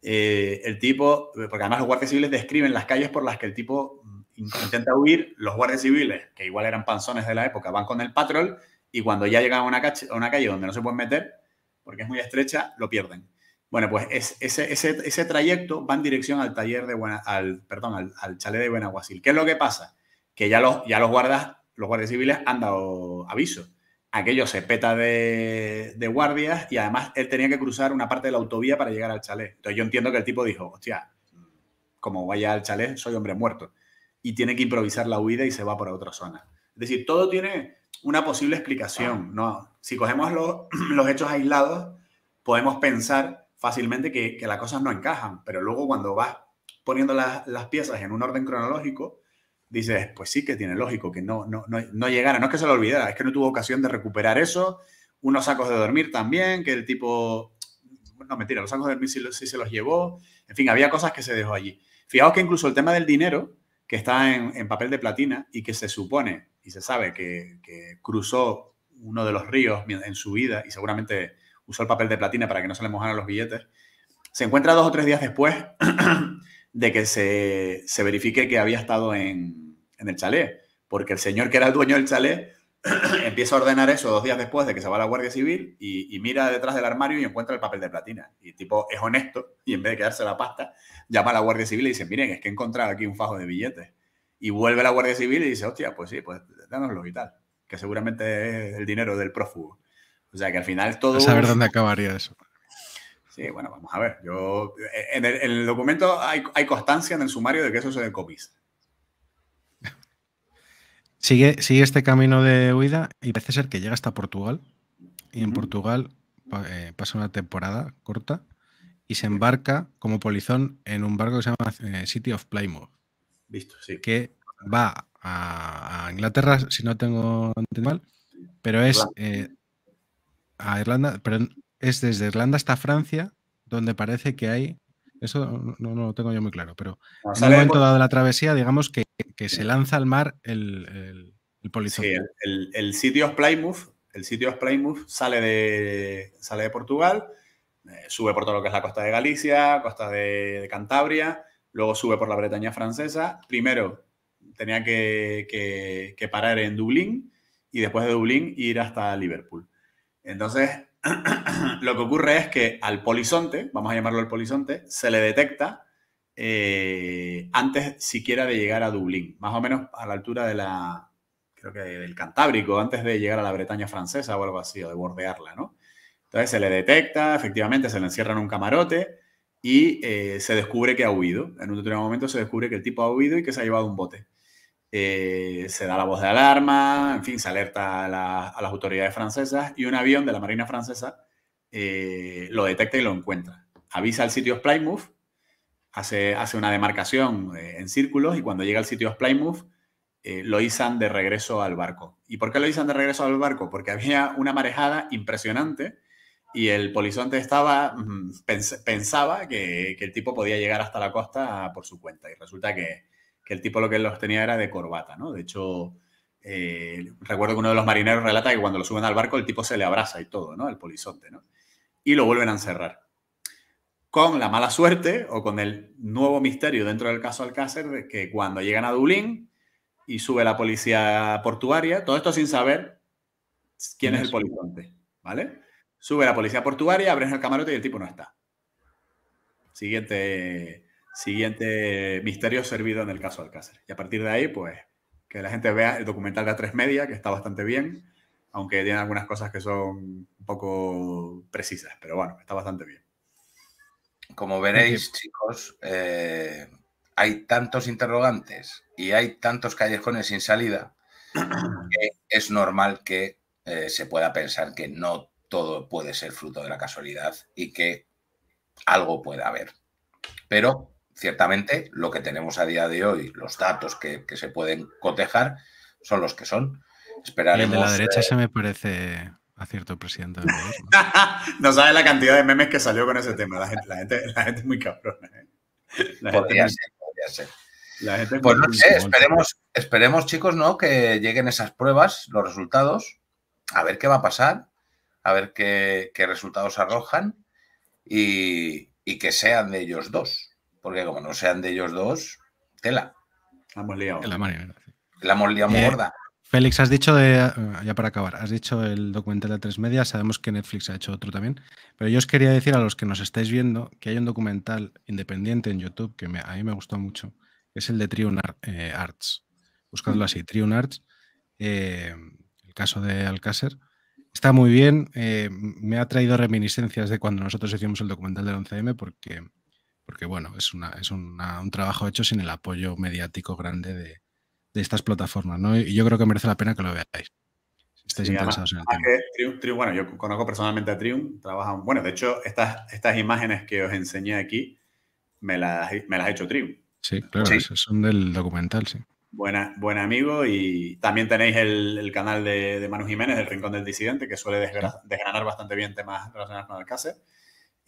El tipo, porque además los guardias civiles describen las calles por las que el tipo intenta huir, los guardias civiles, que igual eran panzones de la época, van con el patrol y cuando ya llegan a una calle donde no se pueden meter, porque es muy estrecha, lo pierden. Bueno, pues ese trayecto va en dirección al taller al chalet de Benaguasil. ¿Qué es lo que pasa? Que ya los guardias civiles han dado aviso. Aquello se peta de guardias y además él tenía que cruzar una parte de la autovía para llegar al chalet. Entonces yo entiendo que el tipo dijo, hostia, como vaya al chalet, soy hombre muerto. Y tiene que improvisar la huida y se va por otra zona. Es decir, todo tiene una posible explicación, ¿no? Si cogemos los hechos aislados, podemos pensar fácilmente que las cosas no encajan, pero luego cuando vas poniendo las piezas en un orden cronológico, dices, pues sí que tiene lógico que no llegara. No es que se lo olvidara, es que no tuvo ocasión de recuperar eso. Unos sacos de dormir también, que el tipo... No, mentira, los sacos de dormir sí se los llevó. En fin, había cosas que se dejó allí. Fijaos que incluso el tema del dinero, que está en papel de platina y que se supone, y se sabe que cruzó uno de los ríos en su vida y seguramente usó el papel de platina para que no se le mojaran los billetes, se encuentra 2 o 3 días después de que se verifique que había estado en el chalet, porque el señor que era el dueño del chalet empieza a ordenar eso 2 días después de que se va a la Guardia Civil y mira detrás del armario y encuentra el papel de platina. Y el tipo es honesto y en vez de quedarse la pasta, llama a la Guardia Civil y dice, miren, es que he encontrado aquí un fajo de billetes. Y vuelve a la Guardia Civil y dice, hostia, pues sí, pues dánoslo y tal. Que seguramente es el dinero del prófugo. O sea que al final todo... A saber dónde acabaría eso. Sí, bueno, vamos a ver. Yo, en el documento hay constancia en el sumario de que eso se decomisa. Sigue este camino de huida y parece ser que llega hasta Portugal. Y en Portugal pasa una temporada corta y se embarca como polizón en un barco que se llama City of Plymouth. Visto, sí. Que va a Inglaterra, si no tengo entendido mal, pero es a Irlanda, pero es desde Irlanda hasta Francia, donde parece que hay, eso no lo tengo yo muy claro, pero en un momento dado de la travesía, digamos que se lanza al mar el polizón. Sí, el City of Plymouth sale de Portugal, sube por todo lo que es la costa de Galicia, costa de Cantabria, luego sube por la Bretaña francesa. Primero tenía que parar en Dublín y después de Dublín ir hasta Liverpool. Entonces, lo que ocurre es que al polizonte, vamos a llamarlo el polizonte, se le detecta antes siquiera de llegar a Dublín, más o menos a la altura creo que del Cantábrico, antes de llegar a la Bretaña francesa o algo así, o de bordearla, ¿no? Entonces se le detecta, efectivamente se le encierra en un camarote y se descubre que ha huido. En un determinado momento se descubre que el tipo ha huido y que se ha llevado un bote. Se da la voz de alarma, en fin, se alerta a las autoridades francesas y un avión de la Marina francesa lo detecta y lo encuentra. Avisa al City of Plymouth, hace una demarcación en círculos y cuando llega al City of Plymouth lo izan de regreso al barco. ¿Y por qué lo izan de regreso al barco? Porque había una marejada impresionante y el polizonte pensaba que el tipo podía llegar hasta la costa por su cuenta y resulta que el tipo lo que los tenía era de corbata, ¿no? De hecho, recuerdo que uno de los marineros relata que cuando lo suben al barco el tipo se le abraza y todo, ¿no? El polizonte, ¿no? Y lo vuelven a encerrar. Con la mala suerte o con el nuevo misterio dentro del caso Alcácer de que cuando llegan a Dublín y sube la policía portuaria, todo esto sin saber quién es el polizonte, ¿vale? Sube la policía portuaria, abren el camarote y el tipo no está. Siguiente misterio servido en el caso Alcácer. Y a partir de ahí, pues, que la gente vea el documental de A3 Media, que está bastante bien, aunque tiene algunas cosas que son un poco precisas, pero bueno, está bastante bien. Como veréis, chicos, hay tantos interrogantes y hay tantos callejones sin salida que es normal que se pueda pensar que no todo puede ser fruto de la casualidad y que algo puede haber. Pero, ciertamente, lo que tenemos a día de hoy, los datos que se pueden cotejar, son los que son. Esperaremos... El de la derecha se me parece a cierto presidente del gobierno. No sabes la cantidad de memes que salió con ese tema. La gente es muy cabrona. Podría ser. Pues no sé, esperemos, chicos, ¿no? Que lleguen esas pruebas, los resultados, a ver qué va a pasar, a ver qué resultados arrojan y que sean de ellos dos. Porque como no sean de ellos dos, tela. La hemos liado. La hemos liado muy gorda. Félix, has dicho, ya para acabar, has dicho el documental de A3 Media, sabemos que Netflix ha hecho otro también, pero yo os quería decir a los que nos estáis viendo que hay un documental independiente en YouTube que a mí me gustó mucho, que es el de Triune Arts. Buscadlo así, Triune Arts, el caso de Alcácer. Está muy bien, me ha traído reminiscencias de cuando nosotros hicimos el documental del 11M porque bueno, es un trabajo hecho sin el apoyo mediático grande de estas plataformas, ¿no? Y yo creo que merece la pena que lo veáis. Si estáis interesados en el tema. Bueno, yo conozco personalmente a Triune, trabajan. Bueno, de hecho, estas imágenes que os enseñé aquí me las ha hecho Triune. Sí, claro, sí. Son del documental, sí. Buen amigo, y también tenéis el canal de Manu Jiménez, El Rincón del Disidente, que suele desgranar bastante bien temas relacionados con Alcácer.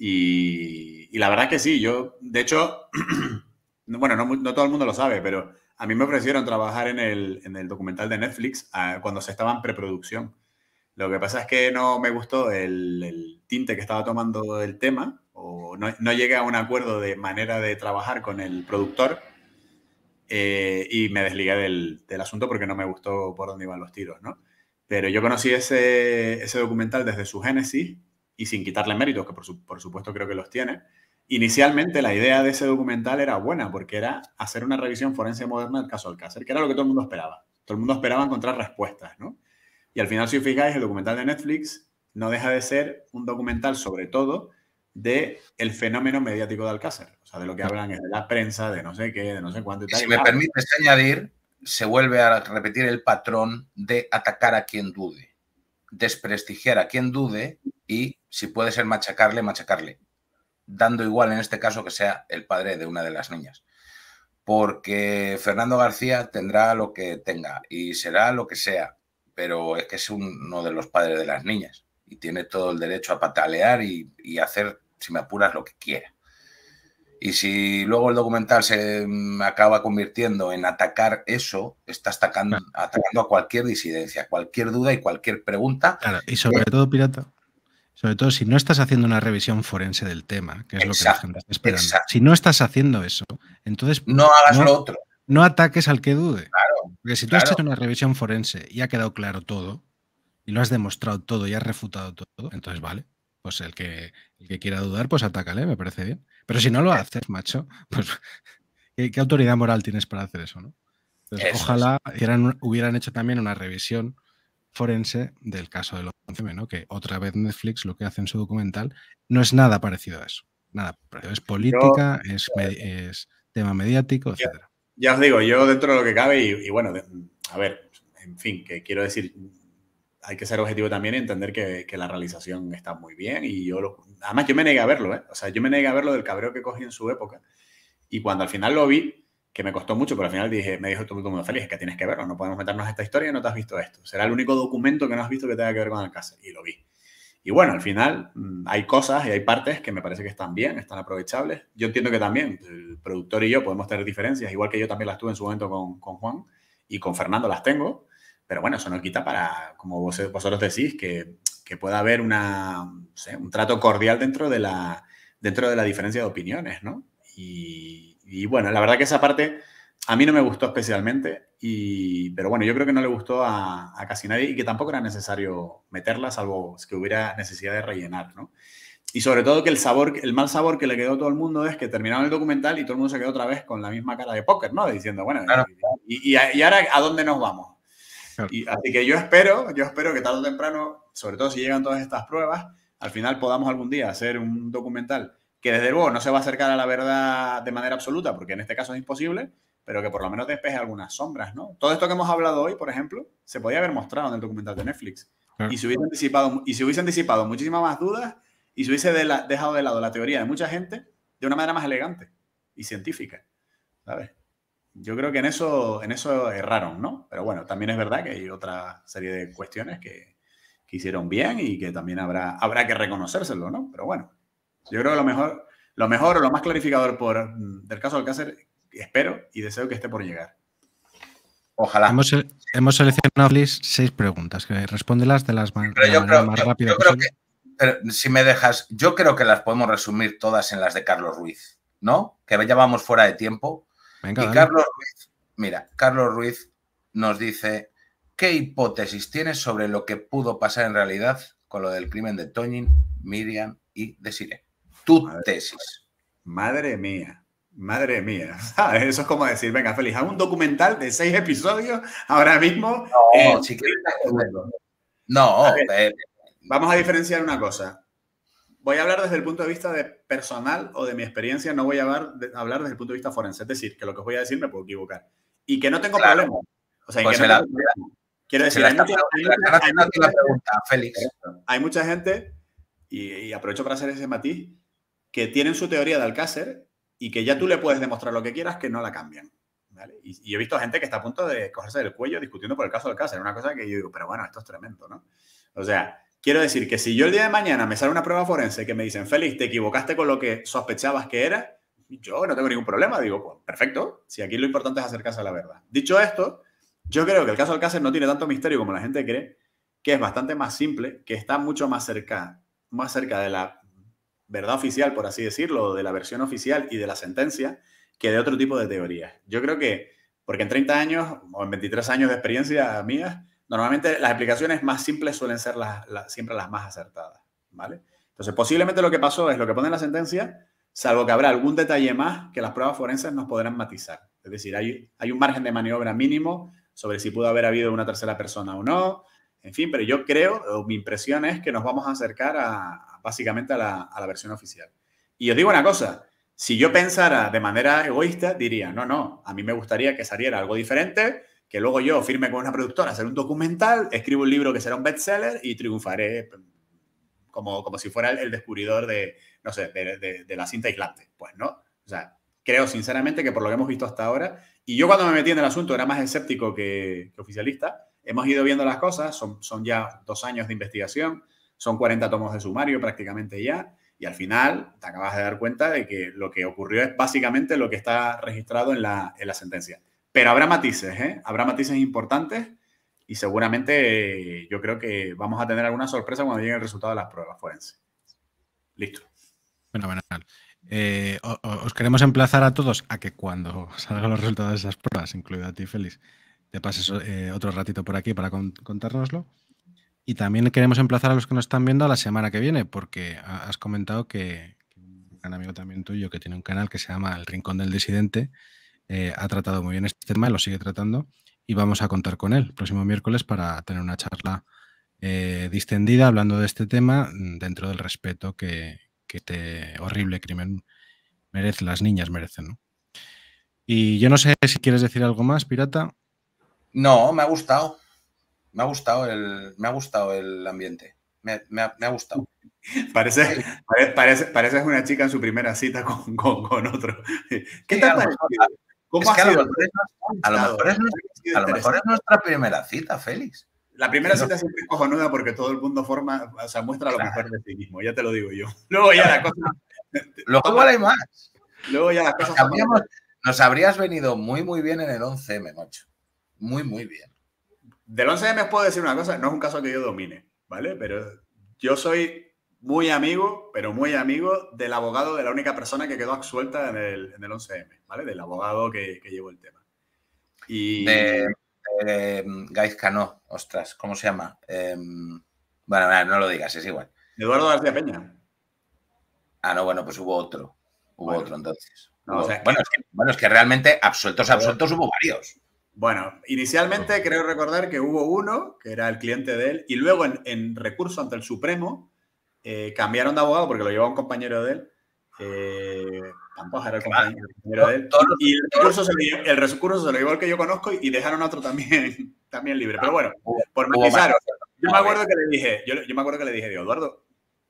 Y la verdad que sí, yo, de hecho, bueno, no todo el mundo lo sabe, pero a mí me ofrecieron trabajar en el documental de Netflix cuando se estaba en preproducción. Lo que pasa es que no me gustó el tinte que estaba tomando el tema, o no llegué a un acuerdo de manera de trabajar con el productor, y me desligué del asunto porque no me gustó por dónde iban los tiros, ¿no? Pero yo conocí ese documental desde su génesis y sin quitarle méritos, que por supuesto creo que los tiene. Inicialmente la idea de ese documental era buena porque era hacer una revisión forense moderna del caso Alcácer, que era lo que todo el mundo esperaba. Todo el mundo esperaba encontrar respuestas, ¿no? Y al final, si os fijáis, el documental de Netflix no deja de ser un documental sobre todo del fenómeno mediático de Alcácer. O sea, de lo que hablan es de la prensa, de no sé qué, de no sé cuánto y tal. Si me permites añadir, se vuelve a repetir el patrón de atacar a quien dude, desprestigiar a quien dude y, si puede ser, machacarle, dando igual en este caso que sea el padre de una de las niñas. Porque Fernando García tendrá lo que tenga y será lo que sea, pero es que es uno de los padres de las niñas y tiene todo el derecho a patalear y hacer, si me apuras, lo que quiera. Y si luego el documental se acaba convirtiendo en atacar eso, está atacando a cualquier disidencia, cualquier duda y cualquier pregunta. Claro, y sobre todo, Pirata, sobre todo si no estás haciendo una revisión forense del tema, que es lo que la gente está esperando. Exacto. Si no estás haciendo eso, entonces no hagas lo otro. No ataques al que dude. Claro, porque si tú has hecho una revisión forense y ha quedado claro todo, y lo has demostrado todo y has refutado todo, entonces vale. Pues el que quiera dudar, pues atácale, me parece bien. Pero si no lo haces, macho, pues ¿qué autoridad moral tienes para hacer eso, no? Entonces, ojalá hubieran hecho también una revisión forense del caso de los 11M, ¿no? Que otra vez Netflix lo que hace en su documental no es nada parecido a eso. Nada parecido. Es política, es tema mediático, etc. Ya os digo, yo dentro de lo que cabe y bueno, a ver, en fin, que quiero decir, hay que ser objetivo también y entender que la realización está muy bien y además yo me negué a verlo, ¿eh? O sea, yo me negué a verlo del cabreo que cogí en su época y cuando al final lo vi, que me costó mucho, pero al final me dijo todo el mundo, Félix, es que tienes que verlo, no podemos meternos en esta historia y no te has visto esto. Será el único documento que no has visto que tenga que ver con Alcácer y lo vi. Y bueno, al final hay cosas y hay partes que me parece que están bien, están aprovechables. Yo entiendo que también el productor y yo podemos tener diferencias, igual que yo también las tuve en su momento con Juan y con Fernando las tengo. Pero bueno, eso no quita para, como vosotros decís, que pueda haber no sé, un trato cordial dentro de la diferencia de opiniones, ¿no? Y bueno, la verdad que esa parte a mí no me gustó especialmente, pero bueno, yo creo que no le gustó a casi nadie y que tampoco era necesario meterla, salvo que hubiera necesidad de rellenar, ¿no? Y sobre todo que el mal sabor que le quedó a todo el mundo es que terminaron el documental y todo el mundo se quedó otra vez con la misma cara de póker, ¿no? Diciendo, bueno, claro. ¿Y ahora a dónde nos vamos? Así que yo espero que tarde o temprano, sobre todo si llegan todas estas pruebas, al final podamos algún día hacer un documental que desde luego no se va a acercar a la verdad de manera absoluta, porque en este caso es imposible, pero que por lo menos despeje algunas sombras, ¿no? Todo esto que hemos hablado hoy, por ejemplo, se podía haber mostrado en el documental de Netflix. Y se hubiesen disipado muchísimas más dudas y se hubiese dejado de lado la teoría de mucha gente de una manera más elegante y científica, ¿sabes? Yo creo que en eso erraron, ¿no? Pero bueno, también es verdad que hay otra serie de cuestiones que hicieron bien y que también habrá que reconocérselo, ¿no? Pero bueno, yo creo que lo mejor o lo más clarificador del caso Alcácer, espero y deseo que esté por llegar. Ojalá. Hemos seleccionado 6 preguntas, que respóndelas de las más rápidas posible. Pero si me dejas, yo creo que las podemos resumir todas en las de Carlos Ruiz, ¿no? Que ya vamos fuera de tiempo. Venga, y Carlos Ruiz nos dice, ¿qué hipótesis tienes sobre lo que pudo pasar en realidad con lo del crimen de Toñín, Miriam y Desiree? Tu tesis. Madre mía. ¿Sabes? Eso es como decir, venga, Félix, haz un documental de 6 episodios ahora mismo. Vamos a diferenciar una cosa. Voy a hablar desde el punto de vista personal o de mi experiencia, no voy a hablar desde el punto de vista forense. Es decir, que lo que os voy a decir me puedo equivocar. Y que no tengo problema. O sea, pues quiero decir, hay mucha gente, y aprovecho para hacer ese matiz, que tienen su teoría de Alcácer y que ya tú le puedes demostrar lo que quieras que no la cambian. ¿Vale? Y he visto gente que está a punto de cogerse del cuello discutiendo por el caso de Alcácer. Una cosa que yo digo, pero bueno, esto es tremendo, ¿no? O sea, quiero decir que si yo el día de mañana me sale una prueba forense que me dicen, Félix, te equivocaste con lo que sospechabas que era, yo no tengo ningún problema. Digo, pues perfecto, si aquí lo importante es acercarse a la verdad. Dicho esto, yo creo que el caso Alcácer no tiene tanto misterio como la gente cree, que es bastante más simple, que está mucho más cerca de la verdad oficial, por así decirlo, de la versión oficial y de la sentencia, que de otro tipo de teorías. Yo creo que, porque en 30 años o en 23 años de experiencia mía, normalmente las explicaciones más simples suelen ser siempre las más acertadas, ¿vale? Entonces, posiblemente lo que pasó es lo que pone en la sentencia, salvo que habrá algún detalle más que las pruebas forenses nos podrán matizar. Es decir, hay un margen de maniobra mínimo sobre si pudo haber habido una tercera persona o no. En fin, pero yo creo, o mi impresión es que nos vamos a acercar básicamente a la versión oficial. Y os digo una cosa, si yo pensara de manera egoísta, diría, no, a mí me gustaría que saliera algo diferente, que luego yo firme con una productora, hacer un documental, escribo un libro que será un bestseller y triunfaré como si fuera el descubridor de, no sé, de la cinta aislante. Pues no. O sea, creo sinceramente que por lo que hemos visto hasta ahora, y yo cuando me metí en el asunto era más escéptico que oficialista, hemos ido viendo las cosas, son ya 2 años de investigación, son 40 tomos de sumario prácticamente ya, y al final te acabas de dar cuenta de que lo que ocurrió es básicamente lo que está registrado en la sentencia. Pero habrá matices, ¿eh? Habrá matices importantes y seguramente yo creo que vamos a tener alguna sorpresa cuando llegue el resultado de las pruebas forenses. Listo. Fenomenal. Os queremos emplazar a todos a que cuando salgan los resultados de esas pruebas, incluido a ti, Félix, te pases otro ratito por aquí para contárnoslo. Y también queremos emplazar a los que nos están viendo a la semana que viene, porque has comentado que un gran amigo también tuyo que tiene un canal que se llama El Rincón del Disidente ha tratado muy bien este tema y lo sigue tratando, y vamos a contar con él el próximo miércoles para tener una charla distendida hablando de este tema dentro del respeto que este horrible crimen las niñas merecen, ¿no? Y yo no sé si quieres decir algo más, Pirata. No, me ha gustado. Me ha gustado el ambiente. Me ha gustado. Pareces una chica en su primera cita con otro. ¿Qué tal? ¿Cómo ha sido? A lo mejor es nuestra primera cita, Félix. La primera cita siempre es cojonuda porque todo el mundo muestra lo mejor de sí mismo, ya te lo digo yo. Luego ya la cosa... Luego igual hay más. Luego ya las cosas... Nos habrías venido muy, muy bien en el 11M, macho. Muy, muy bien. Del 11M os puedo decir una cosa, no es un caso que yo domine, ¿vale? Pero yo soy muy amigo, pero muy amigo del abogado de la única persona que quedó absuelta en el 11M, ¿vale? Del abogado que llevó el tema. Y... Gaizka, ostras, ¿cómo se llama? Bueno, no lo digas, es igual. Eduardo García Peña. Ah, no, bueno, pues hubo otro. Hubo otro entonces. No, o sea, es que realmente absueltos hubo varios. Bueno, inicialmente creo recordar que hubo uno, que era el cliente de él, y luego en recurso ante el Supremo cambiaron de abogado porque lo llevaba un compañero de él. Pantoja era el compañero de él. Y el recurso se lo llevó el que yo conozco y dejaron a otro también libre. Pero bueno, por matizaros, yo me acuerdo que le dije, digo, Eduardo,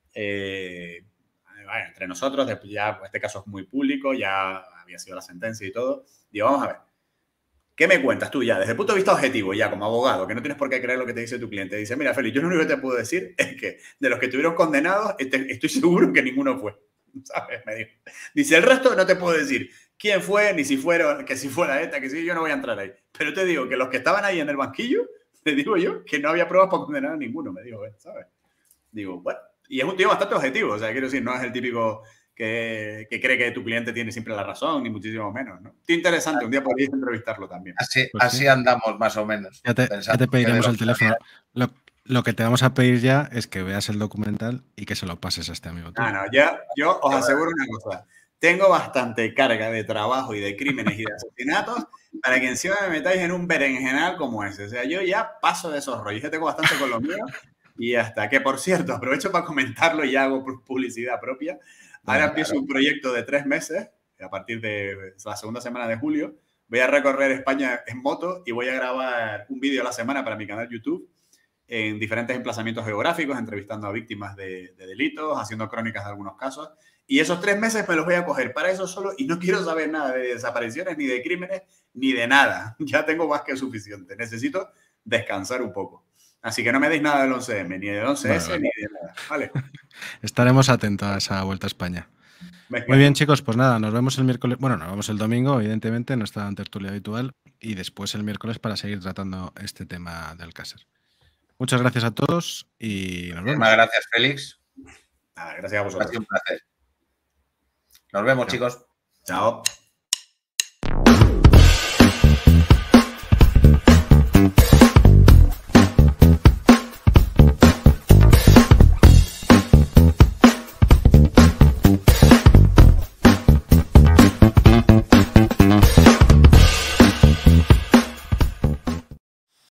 bueno, entre nosotros, ya este caso es muy público, ya había sido la sentencia y todo. Digo, vamos a ver. ¿Qué me cuentas tú ya? Desde el punto de vista objetivo, ya como abogado, que no tienes por qué creer lo que te dice tu cliente. Dice, mira, Félix, yo lo único que te puedo decir es que de los que estuvieron condenados, estoy seguro que ninguno fue. ¿Sabes? Me dijo. Dice, el resto no te puedo decir quién fue, ni si fueron, que si fuera esta, que si yo no voy a entrar ahí. Pero te digo que los que estaban ahí en el banquillo, te digo yo, que no había pruebas para condenar a ninguno, me dijo, ¿sabes? Digo, bueno, y es un tío bastante objetivo, o sea, quiero decir, no es el típico... Que cree que tu cliente tiene siempre la razón, ni muchísimo menos, ¿no? Qué interesante, un día podrías entrevistarlo también. Así andamos más o menos. Ya te pediremos el teléfono. Lo que te vamos a pedir ya es que veas el documental y que se lo pases a este amigo tuyo. No, yo os aseguro una cosa. Tengo bastante carga de trabajo y de crímenes y de asesinatos para que encima me metáis en un berenjenal como ese. O sea, yo ya paso de esos rollos. Yo tengo bastante con lo mío y hasta que, por cierto, aprovecho para comentarlo y hago publicidad propia. Ahora empiezo un proyecto de 3 meses, a partir de la segunda semana de julio. Voy a recorrer España en moto y voy a grabar un vídeo a la semana para mi canal YouTube en diferentes emplazamientos geográficos, entrevistando a víctimas de delitos, haciendo crónicas de algunos casos. Y esos 3 meses me los voy a coger para eso solo y no quiero saber nada de desapariciones, ni de crímenes, ni de nada. Ya tengo más que suficiente. Necesito descansar un poco. Así que no me deis nada del 11M, ni del 11S, ni de nada. ¿Vale? Estaremos atentos a esa vuelta a España. Venga. Muy bien, chicos, pues nada, nos vemos el miércoles. Bueno, nos vemos el domingo, evidentemente, en nuestra tertulia habitual, y después el miércoles para seguir tratando este tema de Alcácer. Muchas gracias a todos y nos vemos. Muchas gracias, Félix. Gracias a vosotros. Ha sido un placer. Nos vemos, Chao. chicos. Chao.